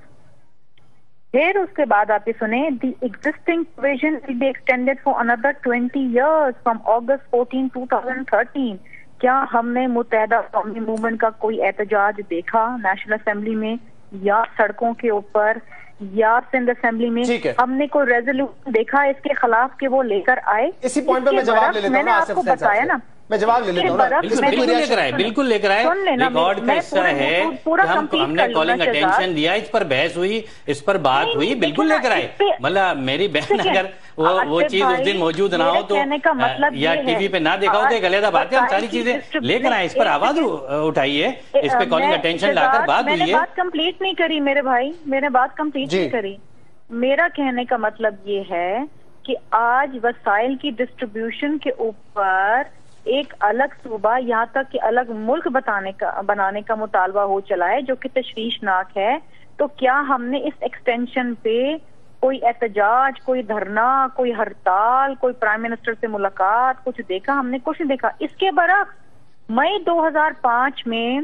پھر اس کے بعد آپ یہ سنیں the existing provision will be extended for another 20 years from August 14, 2013. کیا ہم نے متحدہ قومی موومنٹ کا کوئی احتجاج دیکھا نیشنل اسمبلی میں یا سڑکوں کے اوپر یا سندھ اسمبلی میں؟ ہم نے کوئی ریزولوشن دیکھا اس کے خلاف کہ وہ لے کر آئے؟ اسی پوائنٹ پہ میں جواب لے لیتا ہوں. میں نے آپ کو بتایا نا، میں جواب لے لیتا ہوں. بالکل لے کر آئے. ریکارڈ کا حصہ ہے کہ ہم نے کالنگ اٹینشن دیا، اس پر بحث ہوئی، اس پر بات ہوئی، بالکل لے کر آئے. مطلب میری بہن اگر وہ چیز اس دن موجود نہ ہو تو یا ٹی وی پہ نہ دیکھا ہو تو ایک علیحدہ بات ہے. ہم ساری چیزیں لے کر آئے، اس پر آواز اٹھائی ہے، اس پہ کالنگ اٹینشن لا کر بات ہوئی ہے. میں نے بات کمپلیٹ نہیں کری میرے بھائی، میں نے بات کمپلیٹ نہیں کری. میرا کہنے کا مطلب یہ ہے کہ آج وسائل کی ڈسٹریبیوشن کے اوپر ایک الگ صوبہ، یہاں تک کہ الگ ملک بنانے کا مطالبہ ہو چلا ہے جو کہ تشویشناک ہے. تو کیا ہم نے اس ایکسٹینشن پہ کوئی احتجاج، کوئی دھرنا، کوئی ہڑتال، کوئی پرائم منسٹر سے ملاقات کچھ دیکھا؟ ہم نے کچھ نہیں دیکھا. اس کے برعکس مئی 2005 میں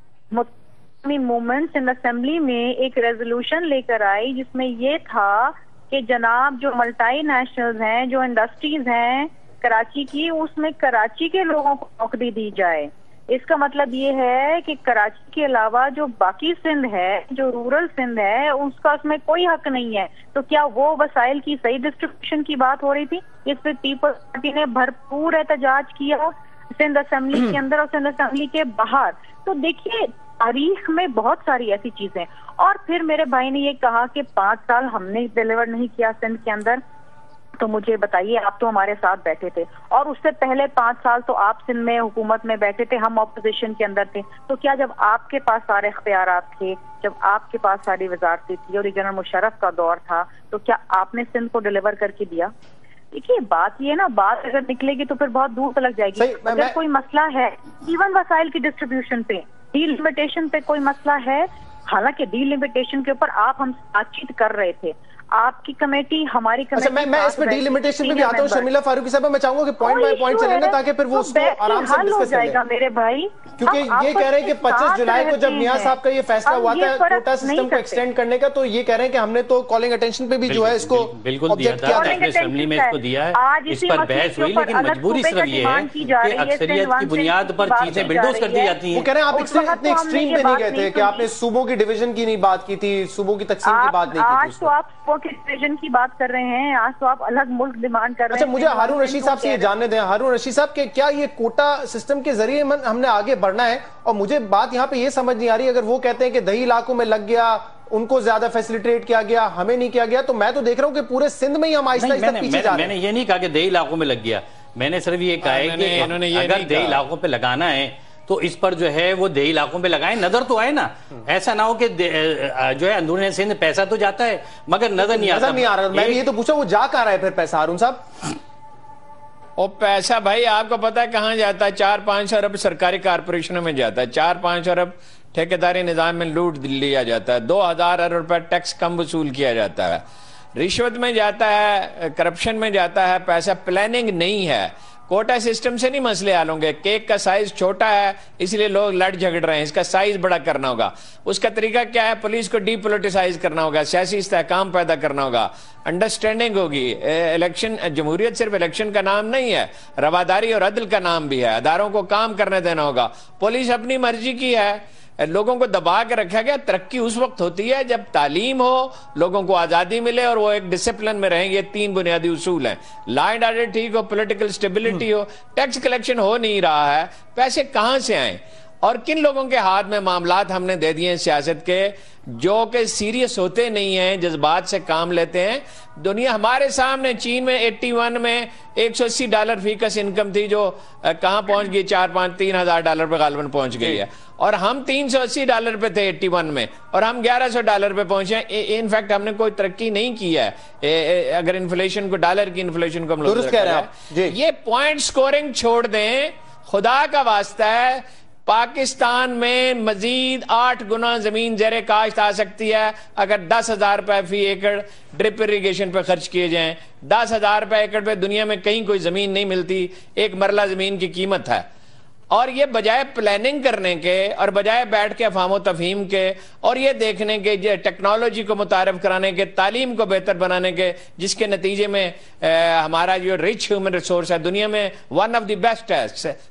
موومنٹس ان اسمبلی میں ایک ریزولوشن لے کر آئی جس میں یہ تھا کہ جناب جو ملٹی نیشنلز ہیں، جو انڈسٹریز ہیں کراچی کی، اس میں کراچی کے لوگوں کو نوکری دی جائے. اس کا مطلب یہ ہے کہ کراچی کے علاوہ جو باقی سندھ ہے، جو رورل سندھ ہے، اس کا اس میں کوئی حق نہیں ہے. تو کیا وہ وسائل کی صحیح ڈسٹریبیوشن کی بات ہو رہی تھی؟ اس پہ پیپلز پارٹی نے بھرپور احتجاج کیا سندھ اسمبلی کے اندر اور سندھ اسمبلی کے باہر. تو دیکھیے تاریخ میں بہت ساری ایسی چیزیں. اور پھر میرے بھائی نے یہ کہا کہ 5 سال ہم نے ڈیلیور نہیں کیا سندھ کے اندر. تو مجھے بتائیے، آپ تو ہمارے ساتھ بیٹھے تھے اور اس سے پہلے 5 سال تو آپ سندھ میں حکومت میں بیٹھے تھے، ہم اپوزیشن کے اندر تھے. تو کیا جب آپ کے پاس سارے اختیارات تھے، جب آپ کے پاس ساری وزارتیں تھی اور جنرل مشرف کا دور تھا، تو کیا آپ نے سندھ کو ڈیلیور کر کے دیا؟ دیکھیے بات یہ نا، بات اگر نکلے گی تو پھر بہت دور تلک جائے گی. اگر کوئی مسئلہ ہے ایون وسائل کی ڈسٹریبیوشن پہ، ڈی لمیٹیشن پہ کوئی مسئلہ ہے، حالانکہ ڈی لمیٹیشن کے اوپر آپ ہم بات چیت کر رہے تھے، آپ کی کمیٹی، ہماری کمیٹی. میں اس پہ ڈی لمیٹیشن پہ بھی آتا ہوں شمیلہ فاروقی صاحبہ. میں چاہوں گا کہ پوائنٹ بائی پوائنٹ چلیں نا تاکہ پھر وہ اس کو آرام سے ڈسکس کریں گا میرے بھائی. کیونکہ یہ کہہ رہے ہیں کہ 25 جولائی کو جب میاں صاحب کا یہ فیصلہ ہوا تھا کوٹا سسٹم کو ایکسٹینڈ کرنے کا، تو یہ کہہ رہے ہیں کہ ہم نے تو کالنگ اٹینشن پہ بھی جو ہے اس کو آبجیکٹ کیا تھا، اسمبلی میں اس کو دیا ہے، اس پر بحث ہوئی. لیکن مجبوری صرف یہ ہے کہ اکثریت کی بنیاد پر چیزیں بلڈوز کر دی جاتی ہیں. وہ کہہ رہے ہیں آپ اتنے ایکسٹریم پہ نہیں گئے تھے کہ آپ نے صوبوں کی ڈویژن کی نہیں بات کی تھی، صوبوں کی تقسیم کی بات نہیں کی تھی. آج تو آپ صوبوں کی ڈویژن کی بات کر رہے ہیں، آج تو آپ الگ ملک ڈیمانڈ کر رہے ہیں. اچھا مجھے ہارون رشید صاحب سے یہ جاننے دیں. ہارون رشید صاحب کہ کیا یہ کوٹا سسٹم کے ذریعے ہم نے آگے بڑھنا ہے؟ اور مجھے بات یہاں پہ یہ سمجھ نہیں آ رہی، اگر وہ کہتے ہیں کہ دیہی علاقوں میں لگ گیا، ان کو زیادہ فیسلیٹیٹ کیا گیا، ہمیں نہیں کیا گیا، تو میں تو دیکھ رہا ہوں کہ پورے سندھ میں ہی ہم آہستہ آہستہ پیچھے جا رہے ہیں. میں نے یہ نہیں کہا کہ دیہی علاقوں میں لگ گیا، میں نے صرف یہ کہا ہے کہ اگر دیہی علاقوں پہ لگانا ہے تو اس پر جو ہے وہ دیہی علاقوں پہ لگائیں، نظر تو آئے نا. ایسا نہ ہو کہ جو ہے اندرون سندھ پیسہ تو جاتا ہے مگر نظر نہیں آتا. میں بھی یہ تو پوچھا وہ جا کہاں رہا ہے پھر پیسہ ہارون صاحب؟ اور پیسہ بھائی آپ کو پتا ہے کہاں جاتا ہے؟ 4-5 ارب سرکاری کارپوریشنوں میں جاتا ہے، 4-5 ارب ٹھیکیداری نظام میں لوٹ لیا جاتا ہے، 2000 ارب روپے ٹیکس کم وصول کیا جاتا ہے، رشوت میں جاتا ہے، کرپشن میں جاتا ہے پیسہ. پلاننگ نہیں ہے. کوٹا سسٹم سے نہیں مسئلے حل ہوں گے. کیک کا سائز چھوٹا ہے اس لیے لوگ لڑ جھگڑ رہے ہیں, اس کا سائز بڑا کرنا ہوگا. اس کا طریقہ کیا ہے؟ پولیس کو ڈی پولیٹیسائز کرنا ہوگا, سیاسی استحکام پیدا کرنا ہوگا, انڈرسٹینڈنگ ہوگی. الیکشن, جمہوریت صرف الیکشن کا نام نہیں ہے, رواداری اور عدل کا نام بھی ہے. اداروں کو کام کرنے دینا ہوگا. پولیس اپنی مرضی کی ہے, لوگوں کو دبا کے رکھا گیا. ترقی اس وقت ہوتی ہے جب تعلیم ہو, لوگوں کو آزادی ملے اور وہ ایک ڈسپلن میں رہیں. یہ 3 بنیادی اصول ہیں. لا اینڈ آرڈر ٹھیک ہو, پولیٹیکل سٹیبلٹی ہو. ٹیکس کلیکشن ہو نہیں رہا ہے, پیسے کہاں سے آئیں؟ اور کن لوگوں کے ہاتھ میں معاملات ہم نے دے دیے ہیں سیاست کے, جو کہ سیریس ہوتے نہیں ہیں, جذبات سے کام لیتے ہیں. دنیا ہمارے سامنے, چین میں 81 میں $180 فی کس انکم تھی, جو کہاں پہنچ گئی $3,000 پہ غالباً پہنچ گئی ہے. اور ہم $380 پہ تھے 81 میں, اور ہم $1,100 پہ پہنچے. انفیکٹ ہم نے کوئی ترقی نہیں کی ہے اگر انفلیشن کو, ڈالر کی انفلیشن کو ہم لوگ درست کہہ رہے ہیں. یہ پوائنٹ سکورنگ چھوڑ دیں, خدا کا واسطہ ہے. پاکستان میں مزید 8 گنا زمین زیر کاشت آ سکتی ہے اگر $10,000 فی ایکڑ ڈرپ اریگیشن پہ خرچ کیے جائیں. $10,000 ایکڑ پہ دنیا میں کہیں کوئی زمین نہیں ملتی. ایک مرلہ زمین کی قیمت ہے. اور یہ بجائے پلاننگ کرنے کے, اور بجائے بیٹھ کے افہام و تفہیم کے, اور یہ دیکھنے کے ٹیکنالوجی کو متعارف کرانے کے, تعلیم کو بہتر بنانے کے, جس کے نتیجے میں ہمارا جو رچ ہیومن ریسورس ہے دنیا میں ون آف دی بیسٹ ہے,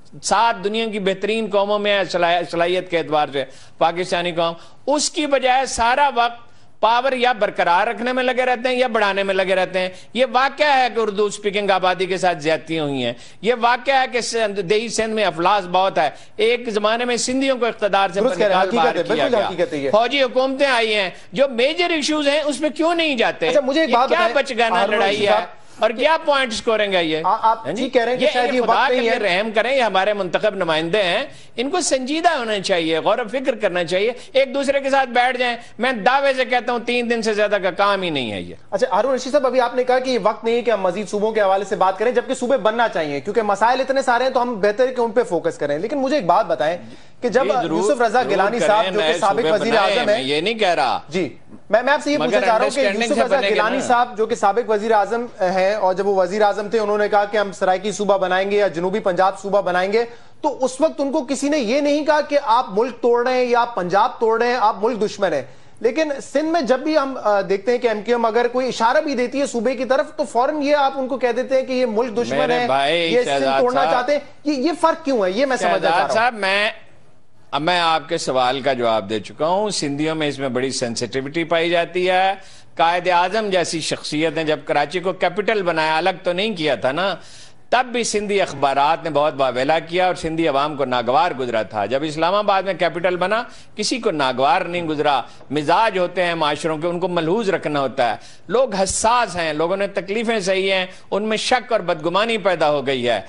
7 دنیا کی بہترین قوموں میں ہے صلاحیت کے اعتبار سے پاکستانی قوم, اس کی بجائے سارا وقت پاور یا برقرار رکھنے میں لگے رہتے ہیں یا بڑھانے میں لگے رہتے ہیں. یہ واقعہ ہے کہ اردو سپیکنگ آبادی کے ساتھ زیادتیاں ہوئی ہیں. یہ واقعہ ہے کہ دیہی سندھ میں افلاس بہت ہے. ایک زمانے میں سندھیوں کو اقتدار سے باہر کیا گیا. فوجی حکومتیں آئی ہیں, جو میجر ایشوز ہیں اس میں کیوں نہیں جاتے؟ کیا بچ گانا لڑائی ہے اور کیا پوائنٹ سکورنگ ہے؟ یہ آپ کہہ رہے ہیں کہ شاید یہ وقت نہیں ہے. رحم کریں, یہ ہمارے منتخب نمائندے ہیں, ان کو سنجیدہ ہونا چاہیے, غور و فکر کرنا چاہیے, ایک دوسرے کے ساتھ بیٹھ جائیں. میں دعوے سے کہتا ہوں 3 دن سے زیادہ کا کام ہی نہیں ہے یہ. اچھا ہارون رشید صاحب, ابھی آپ نے کہا کہ یہ وقت نہیں ہے کہ ہم مزید صوبوں کے حوالے سے بات کریں, جبکہ صوبے بننا چاہیے کیونکہ مسائل اتنے سارے ہیں, تو ہم بہتر ہے کہ ان پہ فوکس کریں. لیکن مجھے ایک بات بتائیں کہ جب یوسف رضا گیلانی صاحب جو کہ سابق وزیر اعظم ہیں, یہ نہیں کہہ رہا, جی میں آپ سے یہ پوچھنا چاہ رہا ہوں کہ یوسف رضا گیلانی صاحب جو کہ سابق وزیر اعظم ہیں, اور جب وہ وزیر اعظم تھے انہوں نے کہا کہ ہم سرائکی صوبہ بنائیں گے یا جنوبی پنجاب صوبہ بنائیں گے, تو اس وقت ان کو کسی نے یہ نہیں کہا کہ آپ ملک توڑ رہے ہیں یا آپ پنجاب توڑ رہے ہیں, آپ ملک دشمن ہیں. لیکن سندھ میں جب بھی ہم دیکھتے ہیں کہ ایم کیو ایم اگر کوئی اشارہ بھی دیتی ہے صوبے کی طرف, تو فوراً یہ آپ ان کو کہہ دیتے ہیں کہ یہ ملک دشمن ہے, یہ سندھ توڑنا چاہتے ہیں. یہ فرق کیوں ہے, یہ میں سمجھنا چاہ رہا ہوں. میں آپ کے سوال کا جواب دے چکا ہوں. سندھیوں میں اس میں بڑی سینسیٹیوٹی پائی جاتی ہے. قائد اعظم جیسی شخصیت نے جب کراچی کو کیپٹل بنایا, الگ تو نہیں کیا تھا نا, تب بھی سندھی اخبارات نے بہت واویلا کیا اور سندھی عوام کو ناگوار گزرا تھا. جب اسلام آباد میں کیپٹل بنا کسی کو ناگوار نہیں گزرا. مزاج ہوتے ہیں معاشروں کے, ان کو ملحوظ رکھنا ہوتا ہے. لوگ حساس ہیں, لوگوں نے تکلیفیں سہی ہیں, ان میں شک اور بدگمانی پیدا ہو گئی ہے,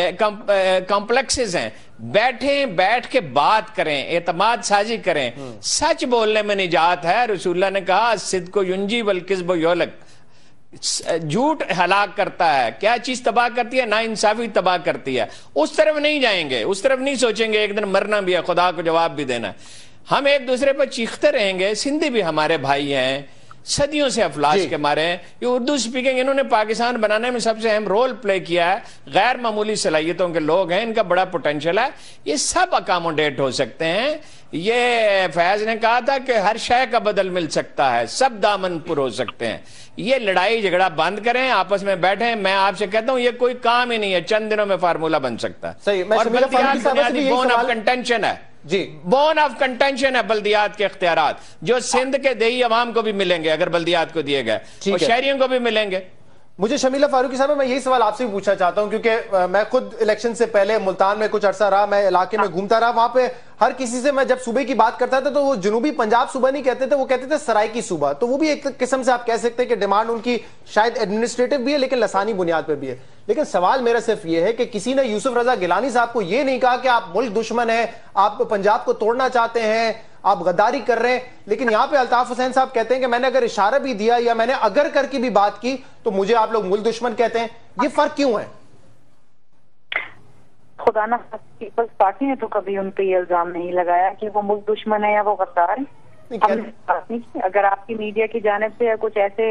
کمپلیکسز ہیں. بیٹھ کے بات کریں, اعتماد سازی کریں, سچ بولنے میں نجات ہے. رسول اللہ نے کہا الصدق ینجی والکذب یہلک, جھوٹ ہلاک کرتا ہے. کیا چیز تباہ کرتی ہے؟ نا انصافی تباہ کرتی ہے. اس طرف نہیں جائیں گے, اس طرف نہیں سوچیں گے ایک دن مرنا بھی ہے, خدا کو جواب بھی دینا ہے. ہم ایک دوسرے پر چیختے رہیں گے. سندھی بھی ہمارے بھائی ہیں, صدیوں سے افلاس کے مارے ہیں. یہ اردو سپیکنگ, انہوں نے پاکستان بنانے میں سب سے اہم رول پلے کیا ہے. غیر معمولی صلاحیتوں کے لوگ ہیں, ان کا بڑا پوٹینشل ہے. یہ سب اکاموڈیٹ ہو سکتے ہیں. یہ فیض نے کہا تھا کہ ہر شے کا بدل مل سکتا ہے, سب دامن پر ہو سکتے ہیں. یہ لڑائی جھگڑا بند کریں, آپس میں بیٹھیں. میں آپ سے کہتا ہوں یہ کوئی کام ہی نہیں ہے, چند دنوں میں فارمولہ بن سکتا ہے. اور بلدیات بنیادی بون آف کنٹینشن ہے, بون آف کنٹینشن ہے بلدیات کے اختیارات, جو سندھ کے دیہی عوام کو بھی ملیں گے اگر بلدیات کو دیے گئے, اور شہریوں کو بھی ملیں گے. مجھے شمیلہ فاروقی صاحب, میں یہی سوال آپ سے بھی پوچھنا چاہتا ہوں کیونکہ میں خود الیکشن سے پہلے ملتان میں کچھ عرصہ رہا, میں علاقے میں گھومتا رہا. وہاں پہ ہر کسی سے میں جب صوبے کی بات کرتا تھا تو وہ جنوبی پنجاب صوبہ نہیں کہتے تھے, وہ کہتے تھے سرائکی صوبہ. تو وہ بھی ایک قسم سے آپ کہہ سکتے ہیں کہ ڈیمانڈ ان کی شاید ایڈمنسٹریٹو بھی ہے لیکن لسانی بنیاد پہ بھی ہے. لیکن سوال میرا صرف یہ ہے کہ کسی نے یوسف رضا گیلانی صاحب کو یہ نہیں کہا کہ آپ ملک دشمن ہیں, آپ پنجاب کو توڑنا چاہتے ہیں, آپ غداری کر رہے ہیں. لیکن یہاں پہ الطاف حسین صاحب کہتے ہیں کہ میں نے اگر اشارہ بھی دیا یا میں نے اگر کر کی بھی بات کی تو مجھے آپ لوگ ملک دشمن کہتے ہیں. یہ فرق کیوں ہے؟ خدا نہ پیپلز پارٹی نے تو کبھی ان پہ یہ الزام نہیں لگایا کہ وہ ملک دشمن ہے یا وہ غدار ہے. اگر آپ کی میڈیا کی جانب سے کچھ ایسے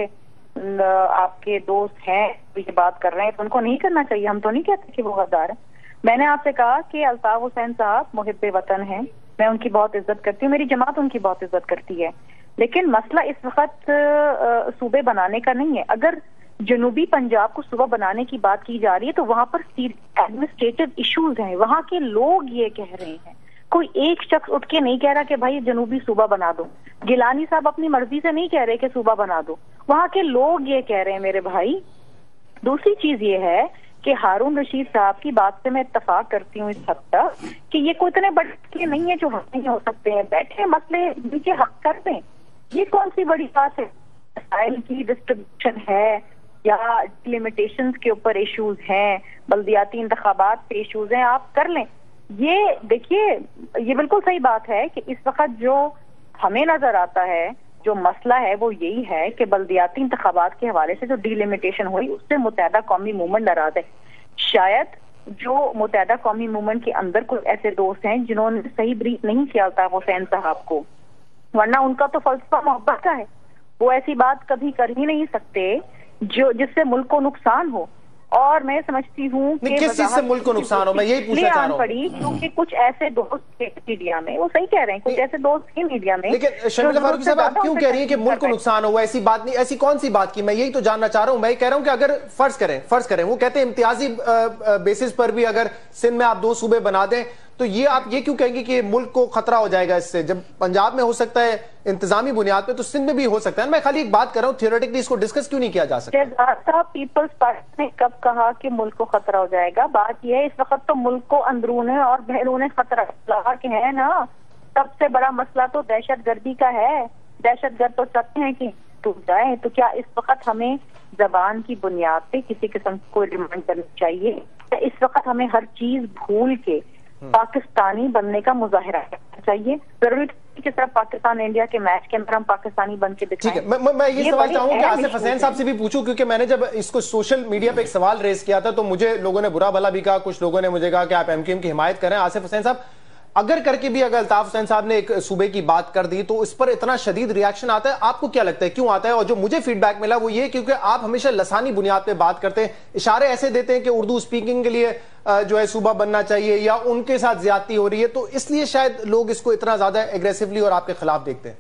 آپ کے دوست ہیں یہ بات کر رہے ہیں تو ان کو نہیں کرنا چاہیے. ہم تو نہیں کہتے کہ وہ غدار ہیں. میں نے آپ سے کہا کہ الطاف حسین صاحب محب وطن ہیں, میں ان کی بہت عزت کرتی ہوں, میری جماعت ان کی بہت عزت کرتی ہے, لیکن مسئلہ اس وقت صوبے بنانے کا نہیں ہے. اگر جنوبی پنجاب کو صوبہ بنانے کی بات کی جا رہی ہے تو وہاں پر ایڈمنسٹریٹو ایشوز ہیں, وہاں کے لوگ یہ کہہ رہے ہیں. کوئی ایک شخص اٹھ کے نہیں کہہ رہا کہ بھائی جنوبی صوبہ بنا دو. گیلانی صاحب اپنی مرضی سے نہیں کہہ رہے کہ صوبہ بنا دو, وہاں کے لوگ یہ کہہ رہے ہیں میرے بھائی. دوسری چیز یہ ہے کہ ہارون رشید صاحب کی بات سے میں اتفاق کرتی ہوں اس حد تک کہ یہ کوئی اتنے بڑے مسئلے نہیں ہے جو حل نہیں ہو سکتے ہیں. بیٹھے مسئلے نیچے حل کر دیں, یہ کون سی بڑی بات ہے. وسائل کی ڈسٹریبیوشن ہے یا لمیٹیشنز کے اوپر ایشوز ہیں, بلدیاتی انتخابات پہ ایشوز ہیں, آپ کر لیں. یہ دیکھیے یہ بالکل صحیح بات ہے کہ اس وقت جو ہمیں نظر آتا ہے جو مسئلہ ہے وہ یہی ہے کہ بلدیاتی انتخابات کے حوالے سے جو ڈی لمیٹیشن ہوئی اس سے متحدہ قومی موومنٹ ناراض ہے. شاید جو متحدہ قومی موومنٹ کے اندر کوئی ایسے دوست ہیں جنہوں نے صحیح بریف نہیں کیا الطاف حسین صاحب کو, ورنہ ان کا تو فلسفہ محبت کا ہے. وہ ایسی بات کبھی کر ہی نہیں سکتے جو جس سے ملک کو نقصان ہو. اور میں سمجھتی ہوں کہ کس چیز سے ملک کو نقصان ہو, میں یہی پوچھنا چاہ رہا ہوں. پڑی کیونکہ کچھ ایسے دوست تھے میڈیا میں, وہ صحیح کہہ رہے ہیں, کچھ ایسے دوست تھے میڈیا میں. لیکن شرمیلا فاروقی صاحب آپ کیوں کہہ رہی ہیں کہ ملک کو نقصان ہوا؟ ایسی بات نہیں, ایسی کون سی بات کی, میں یہی تو جاننا چاہ رہا ہوں. میں یہ کہہ رہا ہوں کہ اگر فرض کریں وہ کہتے ہیں امتیازی بیسس پر بھی اگر سندھ میں آپ 2 صوبے بنا دیں تو یہ آپ یہ کیوں کہیں گے کہ ملک کو خطرہ ہو جائے گا اس سے؟ جب پنجاب میں ہو سکتا ہے انتظامی بنیاد پہ تو سندھ میں بھی ہو سکتا ہے. میں خالی ایک بات کر رہا ہوں, تھیوریٹکلی اس کو ڈسکس کیوں نہیں کیا جا سکتا؟ صاحب پیپلز پارٹی نے کب کہا کہ ملک کو خطرہ ہو جائے گا؟ بات یہ ہے اس وقت تو ملک کو اندرون اور بیرون خطرہ کے ہے نا. سب سے بڑا مسئلہ تو دہشت گردی کا ہے. دہشت گرد تو چاہتے ہیں کہ ٹوٹ جائے, تو کیا اس وقت ہمیں زبان کی بنیاد پہ کسی قسم کو ڈیمانڈ کرنی چاہیے؟ اس وقت ہمیں ہر چیز بھول کے پاکستانی بننے کا مظاہرہ کرنا چاہیے؟ ضروری کہ صرف پاکستان انڈیا کے میچ کے اندر ہم پاکستانی بن کے دکھائیں. ٹھیک ہے, میں یہ سوال چاہوں کہ آصف حسین صاحب سے بھی پوچھوں, کیونکہ میں نے جب اس کو سوشل میڈیا پہ ایک سوال ریز کیا تھا تو مجھے لوگوں نے برا بھلا بھی کہا, کچھ لوگوں نے مجھے کہا کہ آپ ایم کیو ایم کی حمایت کریں. آصف حسین صاحب اگر کر کے بھی اگر الطاف حسین صاحب نے ایک صوبے کی بات کر دی تو اس پر اتنا شدید ریاکشن آتا ہے, آپ کو کیا لگتا ہے کیوں آتا ہے؟ اور جو مجھے فیڈ بیک ملا وہ یہ کیونکہ آپ ہمیشہ لسانی بنیاد پہ بات کرتے ہیں, اشارے ایسے دیتے ہیں کہ اردو سپیکنگ کے لیے جو ہے صوبہ بننا چاہیے یا ان کے ساتھ زیادتی ہو رہی ہے, تو اس لیے شاید لوگ اس کو اتنا زیادہ ایگریسولی اور آپ کے خلاف دیکھتے ہیں.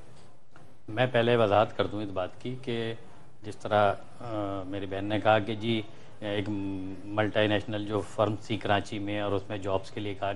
میں پہلے وضاحت کر دوں اس بات کی کہ جس طرح میری بہن نے کہا کہ جی ایک ملٹی نیشنل جو فرم تھی کراچی میں اور اس میں جابس کے لیے کہا,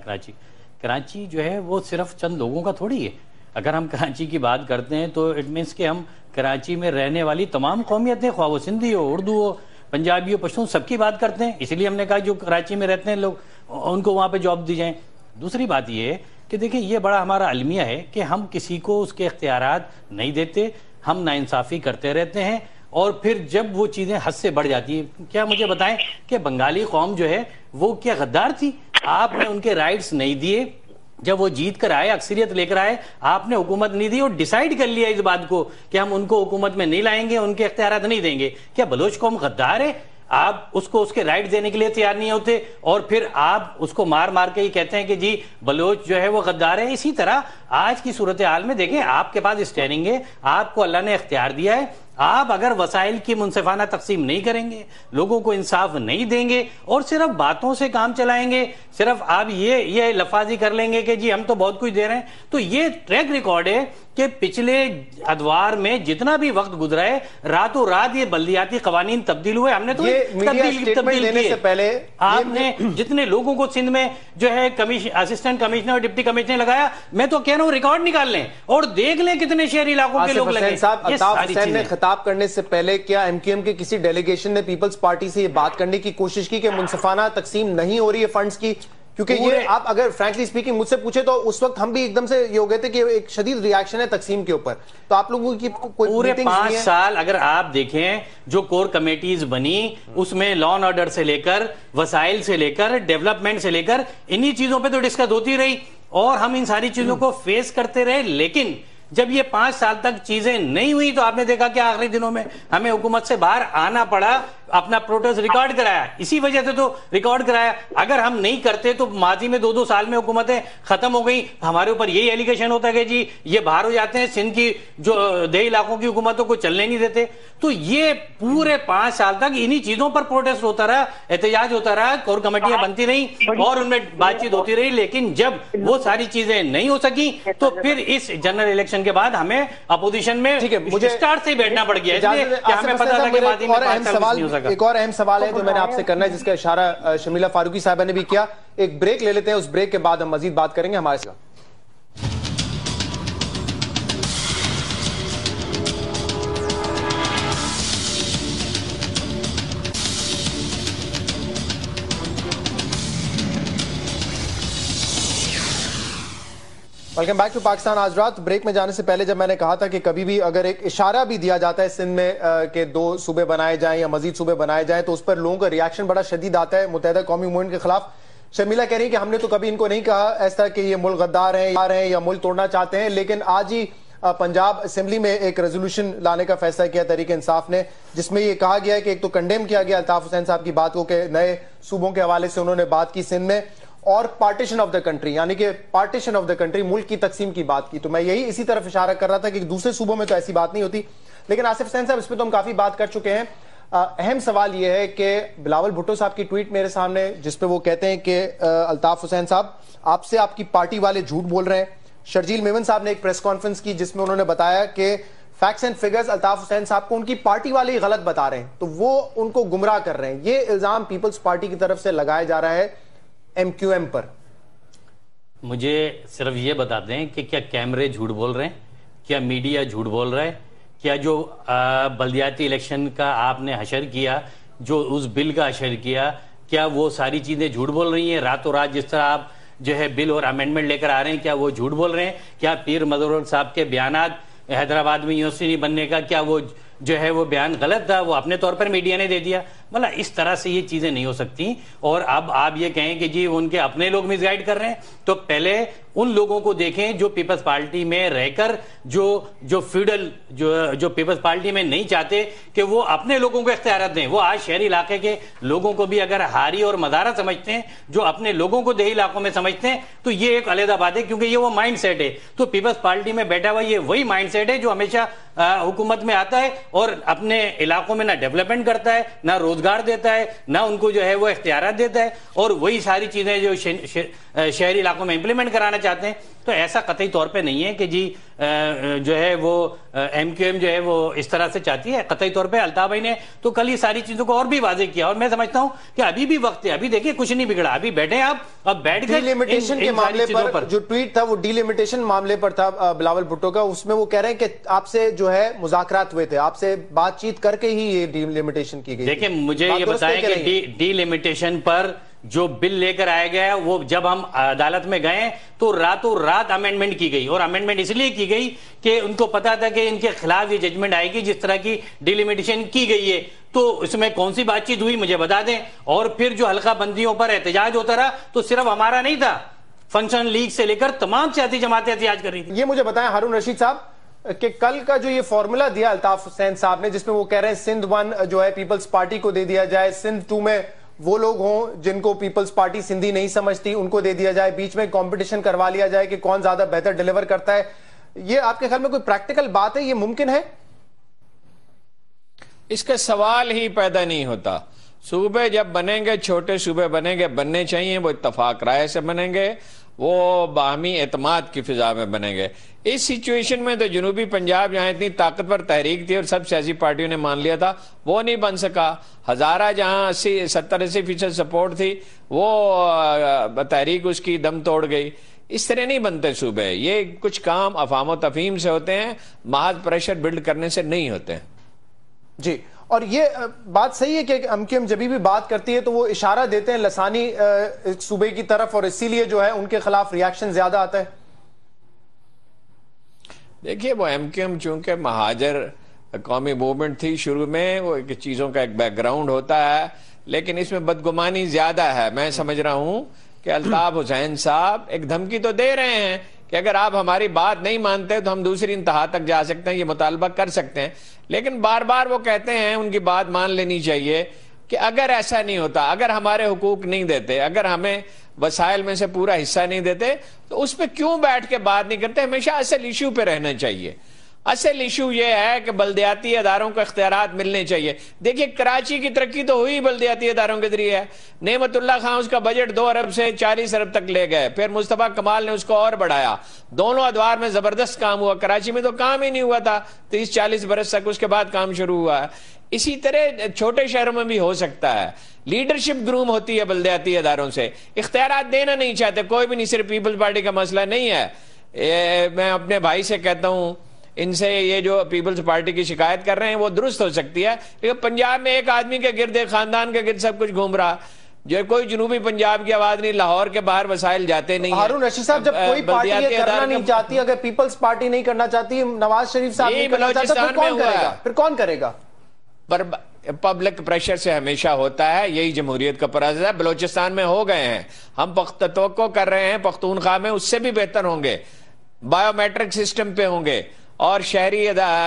کراچی جو ہے وہ صرف چند لوگوں کا تھوڑی ہے. اگر ہم کراچی کی بات کرتے ہیں تو اٹ مینس کہ ہم کراچی میں رہنے والی تمام قومیتیں, خواہ وہ سندھی ہو, اردو ہو, پنجابی ہو, پشتون, سب کی بات کرتے ہیں. اسی لیے ہم نے کہا جو کراچی میں رہتے ہیں لوگ ان کو وہاں پہ جاب دی جائیں. دوسری بات یہ ہے کہ دیکھیں یہ بڑا ہمارا المیہ ہے کہ ہم کسی کو اس کے اختیارات نہیں دیتے, ہم ناانصافی کرتے رہتے ہیں, اور پھر جب وہ چیزیں حد سے بڑھ جاتی ہیں. کیا مجھے بتائیں کہ بنگالی قوم جو ہے وہ کیا غدار تھی؟ آپ نے ان کے رائٹس نہیں دیے, جب وہ جیت کر آئے, اکثریت لے کر آئے, آپ نے حکومت نہیں دی اور ڈیسائیڈ کر لیا اس بات کو کہ ہم ان کو حکومت میں نہیں لائیں گے, ان کے اختیارات نہیں دیں گے. کیا بلوچ قوم غدار ہے؟ آپ اس کو اس کے رائٹ دینے کے لیے تیار نہیں ہوتے اور پھر آپ اس کو مار مار کے ہی کہتے ہیں کہ جی بلوچ جو ہے وہ غدار ہے. اسی طرح آج کی صورتحال میں دیکھیں, آپ کے پاس اسٹینڈنگ ہے, آپ کو اللہ نے اختیار دیا ہے, آپ اگر وسائل کی منصفانہ تقسیم نہیں کریں گے, لوگوں کو انصاف نہیں دیں گے اور صرف باتوں سے کام چلائیں گے, صرف آپ یہ لفاظی کر لیں گے کہ جی ہم تو بہت کچھ دے رہے ہیں, تو یہ ٹریک ریکارڈ ہے کہ پچھلے ادوار میں جتنا بھی وقت گزرا ہے راتوں رات یہ بلدیاتی قوانین تبدیل ہوئے. ہم نے تو تبدیل دینے سے پہلے آپ نے جتنے لوگوں کو سندھ میں جو ہے اسسٹنٹ کمشنر اور ڈپٹی کمشنر لگایا, میں تو کہہ رہا ہوں ریکارڈ نکال لیں اور دیکھ لیں کتنے شہری علاقوں کے لوگ لگے. الطاف حسین نے خطاب کرنے سے پہلے کیا ایم کیو ایم کے کسی ڈیلیگیشن نے پیپلز پارٹی سے یہ بات کرنے کی کوشش کی کہ منصفانہ تقسیم نہیں ہو رہی ہے فنڈز کی؟ کیونکہ یہ آپ اگر فرینکلی اسپیکنگ مجھ سے پوچھے تو اس وقت ہم بھی ایک دم سے یہ ہو گئے تھے کہ ایک شدید ریاکشن ہے تقسیم کے اوپر. تو آپ لوگوں کی پورے 5 سال اگر آپ دیکھیں جو کور کمیٹیز بنی اس میں لا اینڈ آرڈر سے لے کر وسائل سے لے کر ڈیولپمنٹ سے لے کر انہی چیزوں پہ تو ڈسکس ہوتی رہی اور ہم ان ساری چیزوں کو فیس کرتے رہے. لیکن جب یہ 5 سال تک چیزیں نہیں ہوئی تو آپ نے دیکھا کہ آخری دنوں میں ہمیں حکومت سے باہر آنا پڑا. اپنا پروٹیسٹ ریکارڈ کرایا, اسی وجہ سے تو ریکارڈ کرایا. اگر ہم نہیں کرتے تو ماضی میں 2-2 سال میں حکومتیں ختم ہو گئی, ہمارے اوپر یہی ایلیگیشن ہوتا ہے کہ جی یہ باہر ہو جاتے ہیں, سندھ کی جو دیہی علاقوں کی حکومتوں کو چلنے نہیں دیتے. تو یہ پورے 5 سال تک انہی چیزوں پر پروٹیسٹ ہوتا رہا, احتجاج ہوتا رہا, کور کمیٹیاں بنتی رہی اور ان میں بات چیت ہوتی رہی. لیکن جب وہ ساری چیزیں نہیں ہو سکی تو پھر اس جنرل الیکشن کے بعد ہمیں اپوزیشن میں اسٹارٹ سے ہی بیٹھنا پڑ گیا, اس لیے کہ ہمیں پتا تھا کہ ماضی میں 5 سال نہیں ہو سکا. ایک اور اہم سوال ہے جو میں نے آپ سے کرنا ہے, جس کا اشارہ شمیلہ فاروقی صاحبہ نے بھی کیا. ایک بریک لے لیتے ہیں, اس بریک کے بعد ہم مزید بات کریں گے ہمارے ساتھ. ویلکم بیک ٹو پاکستان آج رات. بریک میں جانے سے پہلے جب میں نے کہا تھا کہ کبھی بھی اگر ایک اشارہ بھی دیا جاتا ہے سندھ میں کہ 2 صوبے بنائے جائیں یا مزید صوبے بنائے جائیں تو اس پر لوگوں کا ریاکشن بڑا شدید آتا ہے متحدہ قومی موومنٹ کے خلاف. شمیلہ کہہ رہی ہے کہ ہم نے تو کبھی ان کو نہیں کہا ایسا کہ یہ ملک غدار ہیں یا ملک توڑنا چاہتے ہیں, لیکن آج ہی پنجاب اسمبلی میں ایک ریزولوشن لانے کا فیصلہ کیا تحریک انصاف نے, جس میں یہ کہا گیا ہے کہ ایک تو کنڈیم کیا گیا الطاف حسین صاحب کی بات کو کہ نئے صوبوں کے حوالے سے انہوں نے بات کی سندھ میں, اور پارٹیشن آف دا کنٹری, یعنی کہ پارٹیشن آف دا کنٹری, ملک کی تقسیم کی بات کی. تو میں یہی اسی طرف اشارہ کر رہا تھا کہ دوسرے صوبوں میں تو ایسی بات نہیں ہوتی. لیکن آصف حسین صاحب, اس پہ تو ہم کافی بات کر چکے ہیں. اہم سوال یہ ہے کہ بلاول بھٹو صاحب کی ٹویٹ میرے سامنے, جس پہ وہ کہتے ہیں کہ الطاف حسین صاحب آپ سے آپ کی پارٹی والے جھوٹ بول رہے ہیں. شرجیل میمن صاحب نے ایک پریس کانفرنس کی جس میں انہوں نے بتایا کہ facts and figures Altaf Hussain صاحب کو ان کی پارٹی والے ہی غلط بتا رہے ہیں, تو وہ ان کو گمراہ کر رہے ہیں. یہ الزام پیپلز پارٹی کی طرف سے لگایا جا رہا ہے ایم کیو ایم پر. مجھے صرف یہ بتا دیں کہ کیا کیمرے جھوٹ بول رہے ہیں, کیا میڈیا جھوٹ بول رہا ہے, کیا جو بلدیاتی الیکشن کا آپ نے حشر کیا, جو اس بل کا حشر کیا, کیا وہ ساری چیزیں جھوٹ بول رہی ہیں؟ راتوں رات جس طرح آپ جو ہے بل اور امینڈمنٹ لے کر آ رہے ہیں, کیا وہ جھوٹ بول رہے ہیں؟ کیا پیر مظہر صاحب کے بیانات حیدرآباد میں یونیورسٹی بننے کا, کیا وہ جو ہے وہ بیان غلط تھا, وہ اپنے طور پر میڈیا نے دے دیا؟ مطلب اس طرح سے یہ چیزیں نہیں ہو سکتی. اور اب آپ یہ کہیں کہ جی ان کے اپنے لوگ مس گائیڈ کر رہے ہیں, تو پہلے ان لوگوں کو دیکھیں جو پیپلز پارٹی میں رہ کر جو فیوڈل جو پیپلز پارٹی میں نہیں چاہتے کہ وہ اپنے لوگوں کو اختیارات دیں. وہ آج شہری علاقے کے لوگوں کو بھی اگر ہاری اور مدارہ سمجھتے ہیں, جو اپنے لوگوں کو دیہی علاقوں میں سمجھتے ہیں, تو یہ ایک علیحدہ بات ہے, کیونکہ یہ وہ مائنڈ سیٹ ہے. تو پیپلز پارٹی میں بیٹھا ہوا یہ وہی مائنڈ سیٹ ہے جو ہمیشہ حکومت میں آتا ہے اور اپنے علاقوں میں نہ ڈیولپمنٹ کرتا ہے, نہ روزگار دیتا ہے, نہ ان کو جو ہے وہ اختیارات دیتا ہے, اور وہی ساری چیزیں جو شہری علاقوں میں امپلیمنٹ کرانا چاہتے ہیں. تو ایسا قطعی طور پہ نہیں ہے کہ جی جو ہے وہ ایم کیو ایم جو ہے وہ اس طرح سے چاہتی ہے. قطعی طور پہ الطاف بھائی نے تو کل یہ ساری چیزوں کو اور بھی واضح کیا, اور میں سمجھتا ہوں کہ ابھی بھی وقت ہے. ابھی دیکھیں کچھ نہیں بگڑا, ابھی بیٹھے آپ, اب بیٹھ کے ڈیلیمیٹیشن کے معاملے پر جو ٹویٹ تھا وہ ڈیلیمیٹیشن معاملے پر تھا بلاول بھٹو کا. اس میں وہ کہہ رہے ہیں کہ آپ سے جو ہے مذاکرات ہوئے تھے, آپ سے بات چیت کر کے ہی یہ ڈیلیمیٹیشن کی گئی. دیکھیں مجھے یہ بتائیں کہ ڈیلیمیٹیشن پر جو بل لے کر آیا گیا, وہ جب ہم عدالت میں گئے تو راتوں رات امینڈمنٹ کی گئی, اور امینڈمنٹ اس لیے کی گئی کہ ان کو پتا تھا کہ ان کے خلاف یہ ججمنٹ آئے گی جس طرح کی ڈیلیمیٹیشن کی گئی ہے. تو اس میں کون سی بات چیت ہوئی مجھے بتا دیں. اور پھر جو حلقہ بندیوں پر احتجاج ہوتا رہا تو صرف ہمارا نہیں تھا, فنکشن لیگ سے لے کر تمام سیاسی جماعتیں احتجاج کر رہی تھی. یہ مجھے بتائیں ہارون رشید صاحب کہ کل کا جو یہ فارمولا دیا الطاف حسین صاحب نے, جس میں وہ کہہ رہے ہیں سندھ 1 جو ہے پیپلز پارٹی کو دے دیا جائے, سندھ 2 میں وہ لوگ ہوں جن کو پیپلز پارٹی سندھی نہیں سمجھتی ان کو دے دیا جائے, بیچ میں کمپٹیشن کروا لیا جائے کہ کون زیادہ بہتر ڈیلیور کرتا ہے. یہ آپ کے خیال میں کوئی پریکٹیکل بات ہے, یہ ممکن ہے؟ اس کا سوال ہی پیدا نہیں ہوتا. صوبے جب بنیں گے, چھوٹے صوبے بنیں گے, بننے چاہیے, وہ اتفاق رائے سے بنیں گے, وہ باہمی اعتماد کی فضا میں بنیں گے. اس سچویشن میں تو جنوبی پنجاب جہاں اتنی طاقتور تحریک تھی اور سب سیاسی پارٹیوں نے مان لیا تھا, وہ نہیں بن سکا. ہزارہ جہاں 70-80% سپورٹ تھی, وہ تحریک اس کی دم توڑ گئی. اس طرح نہیں بنتے صوبے. یہ کچھ کام افہام و تفہیم سے ہوتے ہیں, محض پریشر بلڈ کرنے سے نہیں ہوتے ہیں. جی, اور یہ بات صحیح ہے کہ ایم کیو ایم جب بھی بات کرتی ہے تو وہ اشارہ دیتے ہیں لسانی صوبے کی طرف, اور اسی لیے جو ہے ان کے خلاف ریاکشن زیادہ آتا ہے. دیکھیے وہ ایم کیو ایم چونکہ مہاجر قومی موومنٹ تھی شروع میں, وہ چیزوں کا ایک بیک گراؤنڈ ہوتا ہے, لیکن اس میں بدگمانی زیادہ ہے. میں سمجھ رہا ہوں کہ الطاف حسین صاحب ایک دھمکی تو دے رہے ہیں کہ اگر آپ ہماری بات نہیں مانتے تو ہم دوسری انتہا تک جا سکتے ہیں، یہ مطالبہ کر سکتے ہیں، لیکن بار بار وہ کہتے ہیں ان کی بات مان لینی چاہیے کہ اگر ایسا نہیں ہوتا، اگر ہمارے حقوق نہیں دیتے، اگر ہمیں وسائل میں سے پورا حصہ نہیں دیتے تو اس پہ کیوں بیٹھ کے بات نہیں کرتے؟ ہمیشہ اصل ایشو پہ رہنا چاہیے۔ اصل ایشو یہ ہے کہ بلدیاتی اداروں کو اختیارات ملنے چاہیے۔ دیکھیے کراچی کی ترقی تو ہوئی بلدیاتی اداروں کے ذریعے ہے۔ نعمت اللہ خان اس کا بجٹ 2 ارب سے 40 ارب تک لے گئے، پھر مصطفیٰ کمال نے اس کو اور بڑھایا، دونوں ادوار میں زبردست کام ہوا۔ کراچی میں تو کام ہی نہیں ہوا تھا 30-40 برس تک، اس کے بعد کام شروع ہوا ہے۔ اسی طرح چھوٹے شہروں میں بھی ہو سکتا ہے۔ لیڈرشپ گروم ہوتی ہے بلدیاتی اداروں سے، اختیارات دینا نہیں چاہتے کوئی بھی نہیں، صرف پیپلز پارٹی کا مسئلہ نہیں ہے۔ میں اپنے بھائی سے کہتا ہوں، ان سے یہ جو پیپلز پارٹی کی شکایت کر رہے ہیں وہ درست ہو سکتی ہے، لیکن پنجاب میں ایک آدمی کے گرد، ایک خاندان کے گرد سب کچھ گھوم رہا، جو کوئی جنوبی پنجاب کی آواز نہیں، لاہور کے باہر وسائل جاتے نہیں ہیں۔ ہارون رشید صاحب، جب کوئی پارٹی یہ کرنا نہیں چاہتی، اگر پیپلز پارٹی نہیں کرنا چاہتی، نواز شریف صاحب نہیں کرنا چاہتا، پھر کون کرے گا؟ پھر کون کرے گا؟ پر پبلک پریشر سے ہمیشہ ہوتا ہے، یہی جمہوریت کا پراسس ہے۔ بلوچستان میں ہو گئے ہیں، ہم توقع کر رہے ہیں پختونخوا میں اس سے بھی بہتر ہوں گے، بایو میٹرک سسٹم پہ ہوں گے اور شہری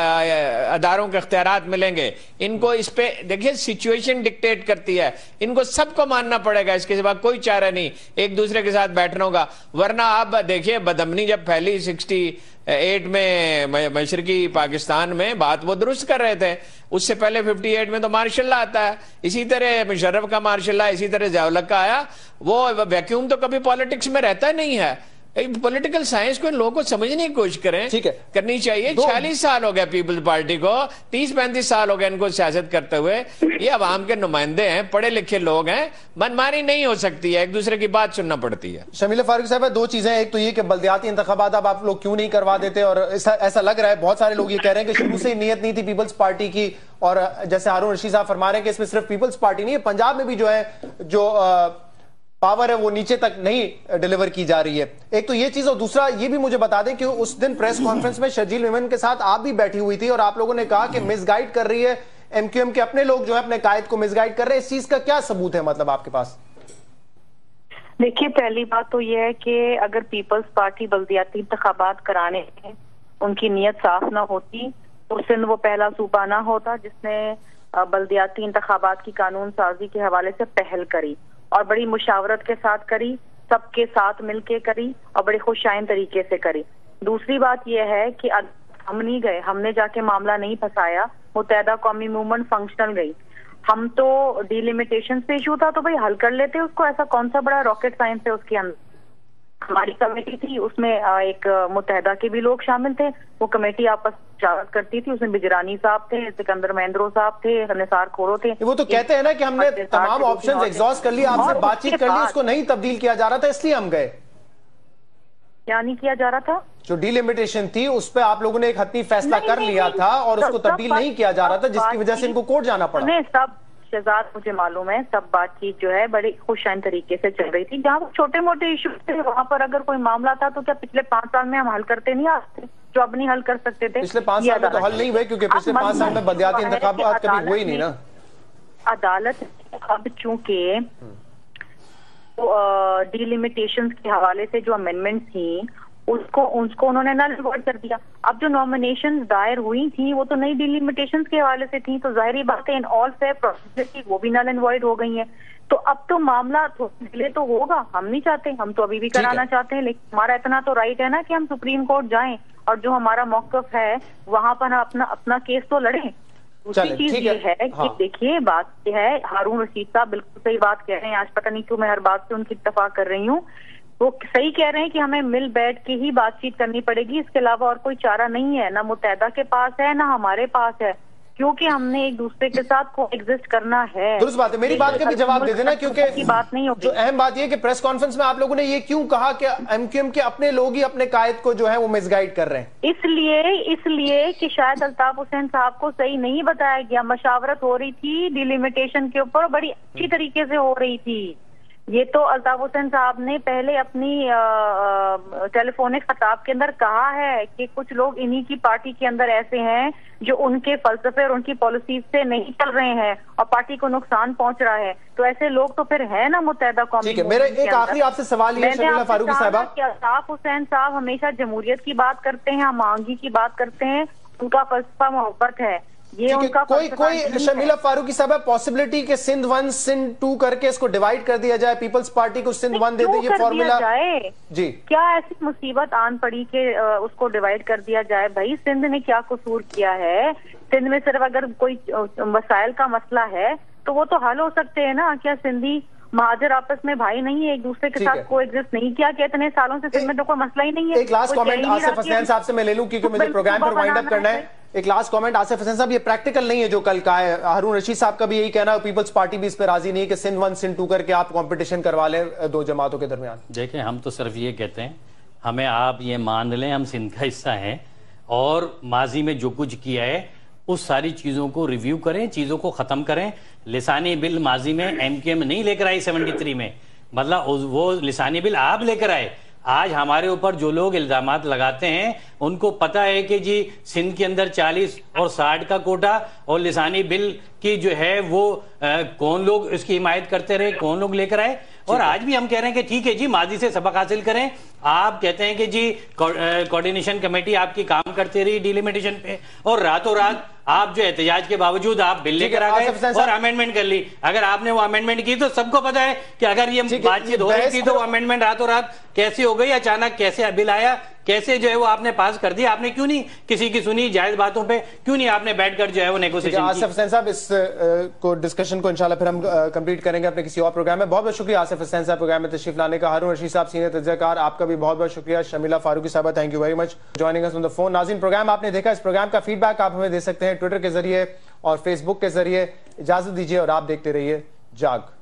اداروں کے اختیارات ملیں گے۔ ان کو اس پہ دیکھیے سچویشن ڈکٹیٹ کرتی ہے، ان کو سب کو ماننا پڑے گا، اس کے سوا کوئی چارہ نہیں، ایک دوسرے کے ساتھ بیٹھنا ہوگا۔ ورنہ آپ دیکھیے بدامنی جب پھیلی 68 میں مشرقی پاکستان میں، بات وہ درست کر رہے تھے، اس سے پہلے 58 میں تو مارشل اللہ آتا ہے، اسی طرح مشرف کا مارشل اللہ، اسی طرح ضیاء الحق کا آیا۔ وہ ویکیوم تو کبھی پالیٹکس میں رہتا نہیں ہے۔ پولیٹیکل سائنس کو ان لوگوں کو سمجھنے کی کوشش کریں، کرنی چاہیے۔ 40 سال ہو گیا پیپلز پارٹی کو، 30-35 سال ہو گئے ان کو سیاست کرتے ہوئے، یہ عوام کے نمائندے ہیں، پڑھے لکھے لوگ ہیں، منمانی نہیں ہو سکتی ہے، ایک دوسرے کی بات سننا پڑتی ہے۔ شمیل فاروق صاحب، 2 چیزیں، ایک تو یہ کہ بلدیاتی انتخابات اب آپ لوگ کیوں نہیں کروا دیتے، اور ایسا لگ رہا ہے بہت سارے لوگ یہ کہہ رہے ہیں کہ شروع سے نیت نہیں تھی پیپلز پارٹی کی، اور جیسے ہارون رشید صاحب فرما رہے ہیں کہ اس میں صرف پیپلز پارٹی نہیں ہے، پنجاب میں بھی جو ہے جو پاور ہے وہ نیچے تک نہیں ڈیلیور کی جا رہی ہے۔ ایک تو یہ چیز، اور دوسرا یہ بھی مجھے بتا دیں کہ اس دن پریس کانفرنس میں شرجیل میمن کے ساتھ آپ بھی بیٹھی ہوئی تھی، اور آپ لوگوں نے کہا کہ مس گائیڈ کر رہی ہے ایم کیو ایم کے اپنے لوگ، جو ہے اپنے قائد کو مس گائیڈ کر رہے ہیں۔ اس چیز کا کیا ثبوت ہے مطلب آپ کے پاس؟ دیکھیے پہلی بات تو یہ ہے کہ اگر پیپلز پارٹی بلدیاتی انتخابات کرانے ہیں ان کی نیت صاف نہ ہوتی تو سندھ وہ پہلا صوبہ نہ ہوتا جس نے بلدیاتی انتخابات کی قانون سازی کے حوالے سے پہل کری، اور بڑی مشاورت کے ساتھ کری، سب کے ساتھ مل کے کری، اور بڑے خوشائن طریقے سے کری۔ دوسری بات یہ ہے کہ ہم نہیں گئے، ہم نے جا کے معاملہ نہیں پھنسایا، متحدہ قومی موومنٹ فنکشنل گئی۔ ہم تو ڈیلیمیٹیشن سے ایشو تھا تو بھائی حل کر لیتے اس کو، ایسا کون سا بڑا راکٹ سائنس ہے اس کے اندر۔ ہماری کمیٹی تھی، اس میں ایک متحدہ کے بھی لوگ شامل تھے، وہ کمیٹی آپس مشاورت کرتی تھی، اس میں بجرانی صاحب تھے، سکندر مہندرو صاحب تھے، نثار کھورو تھے۔ وہ تو کہتے ہیں نا کہ ہم نے تمام آپشنز ایگزاسٹ کر لی، آپ سے بات چیت کر لی، اس کو نہیں تبدیل کیا جا رہا تھا، اس لیے ہم گئے۔ کیا نہیں کیا جا رہا تھا؟ جو ڈیلیمیٹیشن تھی اس پہ آپ لوگوں نے ایک حتمی فیصلہ کر لیا تھا اور اس کو تبدیل نہیں کیا جا رہا تھا، جس کی وجہ سے ان کو کورٹ جانا پڑا۔ سب شہزاد مجھے معلوم ہے، سب بات چیت جو ہے بڑے خوشائن طریقے سے چل رہی تھی، جہاں چھوٹے موٹے ایشو تھے وہاں پر اگر کوئی معاملہ تھا تو کیا پچھلے 5 سال میں ہم حل کرتے نہیں آتے جو اب نہیں حل کر سکتے تھے؟ پچھلے 5 سال میں تو حل نہیں ہوئے، کیونکہ پچھلے 5 سال میں بلدیاتی انتخابات کبھی ہوئی نہیں نا۔ عدالت اب چونکہ ڈیلیمیٹیشن کے حوالے سے جو امینڈمنٹ تھیں اس کو انہوں نے نل وائڈ کر دیا۔ اب جو نامینیشن دائر ہوئی تھیں وہ تو نئی ڈیلیمیٹیشن کے حوالے سے تھیں، تو ظاہری بات ہے ان آل فیئر پروسیجر کی وہ بھی نل اینڈ وائڈ ہو گئی ہیں۔ تو اب تو معاملہ ڈیلے تو ہوگا، ہم نہیں چاہتے، ہم تو ابھی بھی کرانا چاہتے ہیں، لیکن ہمارا اتنا تو رائٹ ہے نا کہ ہم سپریم کورٹ جائیں اور جو ہمارا موقف ہے وہاں پر ہم اپنا کیس تو لڑیں۔ دوسری چیز یہ ہے کہ دیکھیے بات یہ ہے، ہارون رشید صاحب بالکل صحیح بات کہہ رہے ہیں، آج پتہ نہیں کیوں میں ہر بات سے ان کی اتفاق کر رہی ہوں، وہ صحیح کہہ رہے ہیں کہ ہمیں مل بیٹھ کے ہی بات چیت کرنی پڑے گی، اس کے علاوہ اور کوئی چارہ نہیں ہے، نہ متحدہ کے پاس ہے نہ ہمارے پاس ہے، کیونکہ ہم نے ایک دوسرے کے ساتھ کو ایگزسٹ کرنا ہے۔ درست بات ہے، میری بات کا بھی جواب دے دینا، کیونکہ بات نہیں ہوگی۔ جو اہم بات یہ کہ پریس کانفرنس میں آپ لوگوں نے یہ کیوں کہا کہ ایم کیو ایم کے اپنے لوگ ہی اپنے قائد کو جو ہے وہ مس گائیڈ کر رہے ہیں؟ اس لیے کہ شاید الطاف حسین صاحب کو صحیح نہیں بتایا گیا، مشاورت ہو رہی تھی ڈیلیمیٹیشن کے اوپر، بڑی اچھی طریقے سے ہو رہی تھی، یہ تو الطاف حسین صاحب نے پہلے اپنی ٹیلی فونک خطاب کے اندر کہا ہے کہ کچھ لوگ انہی کی پارٹی کے اندر ایسے ہیں جو ان کے فلسفے اور ان کی پالیسیز سے نہیں چل رہے ہیں اور پارٹی کو نقصان پہنچ رہا ہے، تو ایسے لوگ تو پھر ہے نا متحدہ قومی۔ ٹھیک ہے، میرا ایک آخری آپ سے سوال یہ ہے شمیلہ فاروقی صاحبہ کہ الطاف حسین صاحب ہمیشہ جمہوریت کی بات کرتے ہیں، ہم آہنگی کی بات کرتے ہیں، ان کا فلسفہ محبت ہے، یہ ان کا کوئی شمیلہ فاروقی صاحب پاسبلٹی کہ سندھ 1 سندھ 2 کر کے اس کو ڈیوائیڈ کر دیا جائے، پیپلز پارٹی کو سندھ 1 دے دے، یہ فارمولا جی کیا ایسی مصیبت آن پڑی کہ اس کو ڈیوائیڈ کر دیا جائے؟ بھائی سندھ نے کیا قصور کیا ہے؟ سندھ میں صرف اگر کوئی وسائل کا مسئلہ ہے تو وہ تو حل ہو سکتے ہیں نا۔ کیا سندھی مہاجر آپس میں بھائی نہیں ہے، ایک دوسرے کے ساتھ کو ایگزسٹ نہیں کیا کہ اتنے سالوں سے سندھ میں تو کوئی مسئلہ ہی نہیں ہے؟ ایک لاسٹ کامنٹ آصف حسین صاحب سے میں لے لوں کیونکہ مجھے پروگرام پر وائنڈ اپ کرنا ہے۔ ایک لاسٹ کامنٹ آصف حسین صاحب، یہ پریکٹیکل نہیں ہے جو کل کہا ہے ہارون رشید صاحب کا بھی یہی کہنا ہے، پیپلز پارٹی بھی اس پہ راضی نہیں ہے کہ سندھ 1 سندھ 2 کر کے آپ کمپٹیشن کروا لیں دو جماعتوں کے درمیان۔ دیکھیں ہم تو صرف یہ کہتے ہیں ہمیں آپ یہ مان لیں ہم سندھ کا حصہ ہیں اور ماضی میں جو کچھ کیا ہے اس ساری چیزوں کو ریویو کریں، چیزوں کو ختم کریں۔ لسانی بل ماضی میں ایم کیو ایم نہیں لے کر آئی 73 میں، مطلب وہ لسانی بل آپ لے کر آئے۔ آج ہمارے اوپر جو لوگ الزامات لگاتے ہیں ان کو پتا ہے کہ جی سندھ کے اندر 40 اور 60 کا کوٹا اور لسانی بل کی جو ہے وہ کون لوگ اس کی حمایت کرتے رہے، کون لوگ لے کر آئے۔ اور آج بھی ہم کہہ رہے ہیں کہ ٹھیک ہے جی ماضی سے سبق حاصل کریں۔ آپ کہتے ہیں کہ جی کوارڈینیشن کمیٹی آپ کی کام کرتے رہی ڈیلیمیٹیشن پہ اور راتوں رات آپ جو احتجاج کے باوجود آپ بل لے کر آ گئے اور امینڈمنٹ کر لی۔ اگر آپ نے وہ امینڈمنٹ کی تو سب کو پتا ہے کہ اگر یہ بات چیت ہو رہی تھی تو وہ امینڈمنٹ راتوں رات کیسے ہو گئی، اچانک کیسے بل آیا، کیسے جو ہے وہ آپ نے پاس کر دیا؟ آپ نے کیوں نہیں کسی کی سنی جائز باتوں پہ؟ کیوں نہیں آپ نے بیٹھ کر جو ہے وہ نیگوسیشن کی؟ آصف حسین صاحب اس کو ڈسکشن کو انشاءاللہ پھر ہم کمپلیٹ کریں گے اپنے کسی اور پروگرام میں۔ بہت بہت شکریہ آصف حسین صاحب پروگرام میں تشریف لانے کا۔ ہارون رشید صاحب سینئر تجزیہ کار، آپ کا بھی بہت بہت شکریہ۔ شمیلہ فاروقی صاحبہ thank you very much joining اس آن دی فون۔ ناظرین پروگرام آپ نے دیکھا، اس پروگرام کا فیڈ بیک آپ ہمیں دے سکتے ہیں ٹویٹر کے ذریعے اور فیس بک کے ذریعے۔ اجازت دیجیے اور آپ دیکھتے رہیے جاگ۔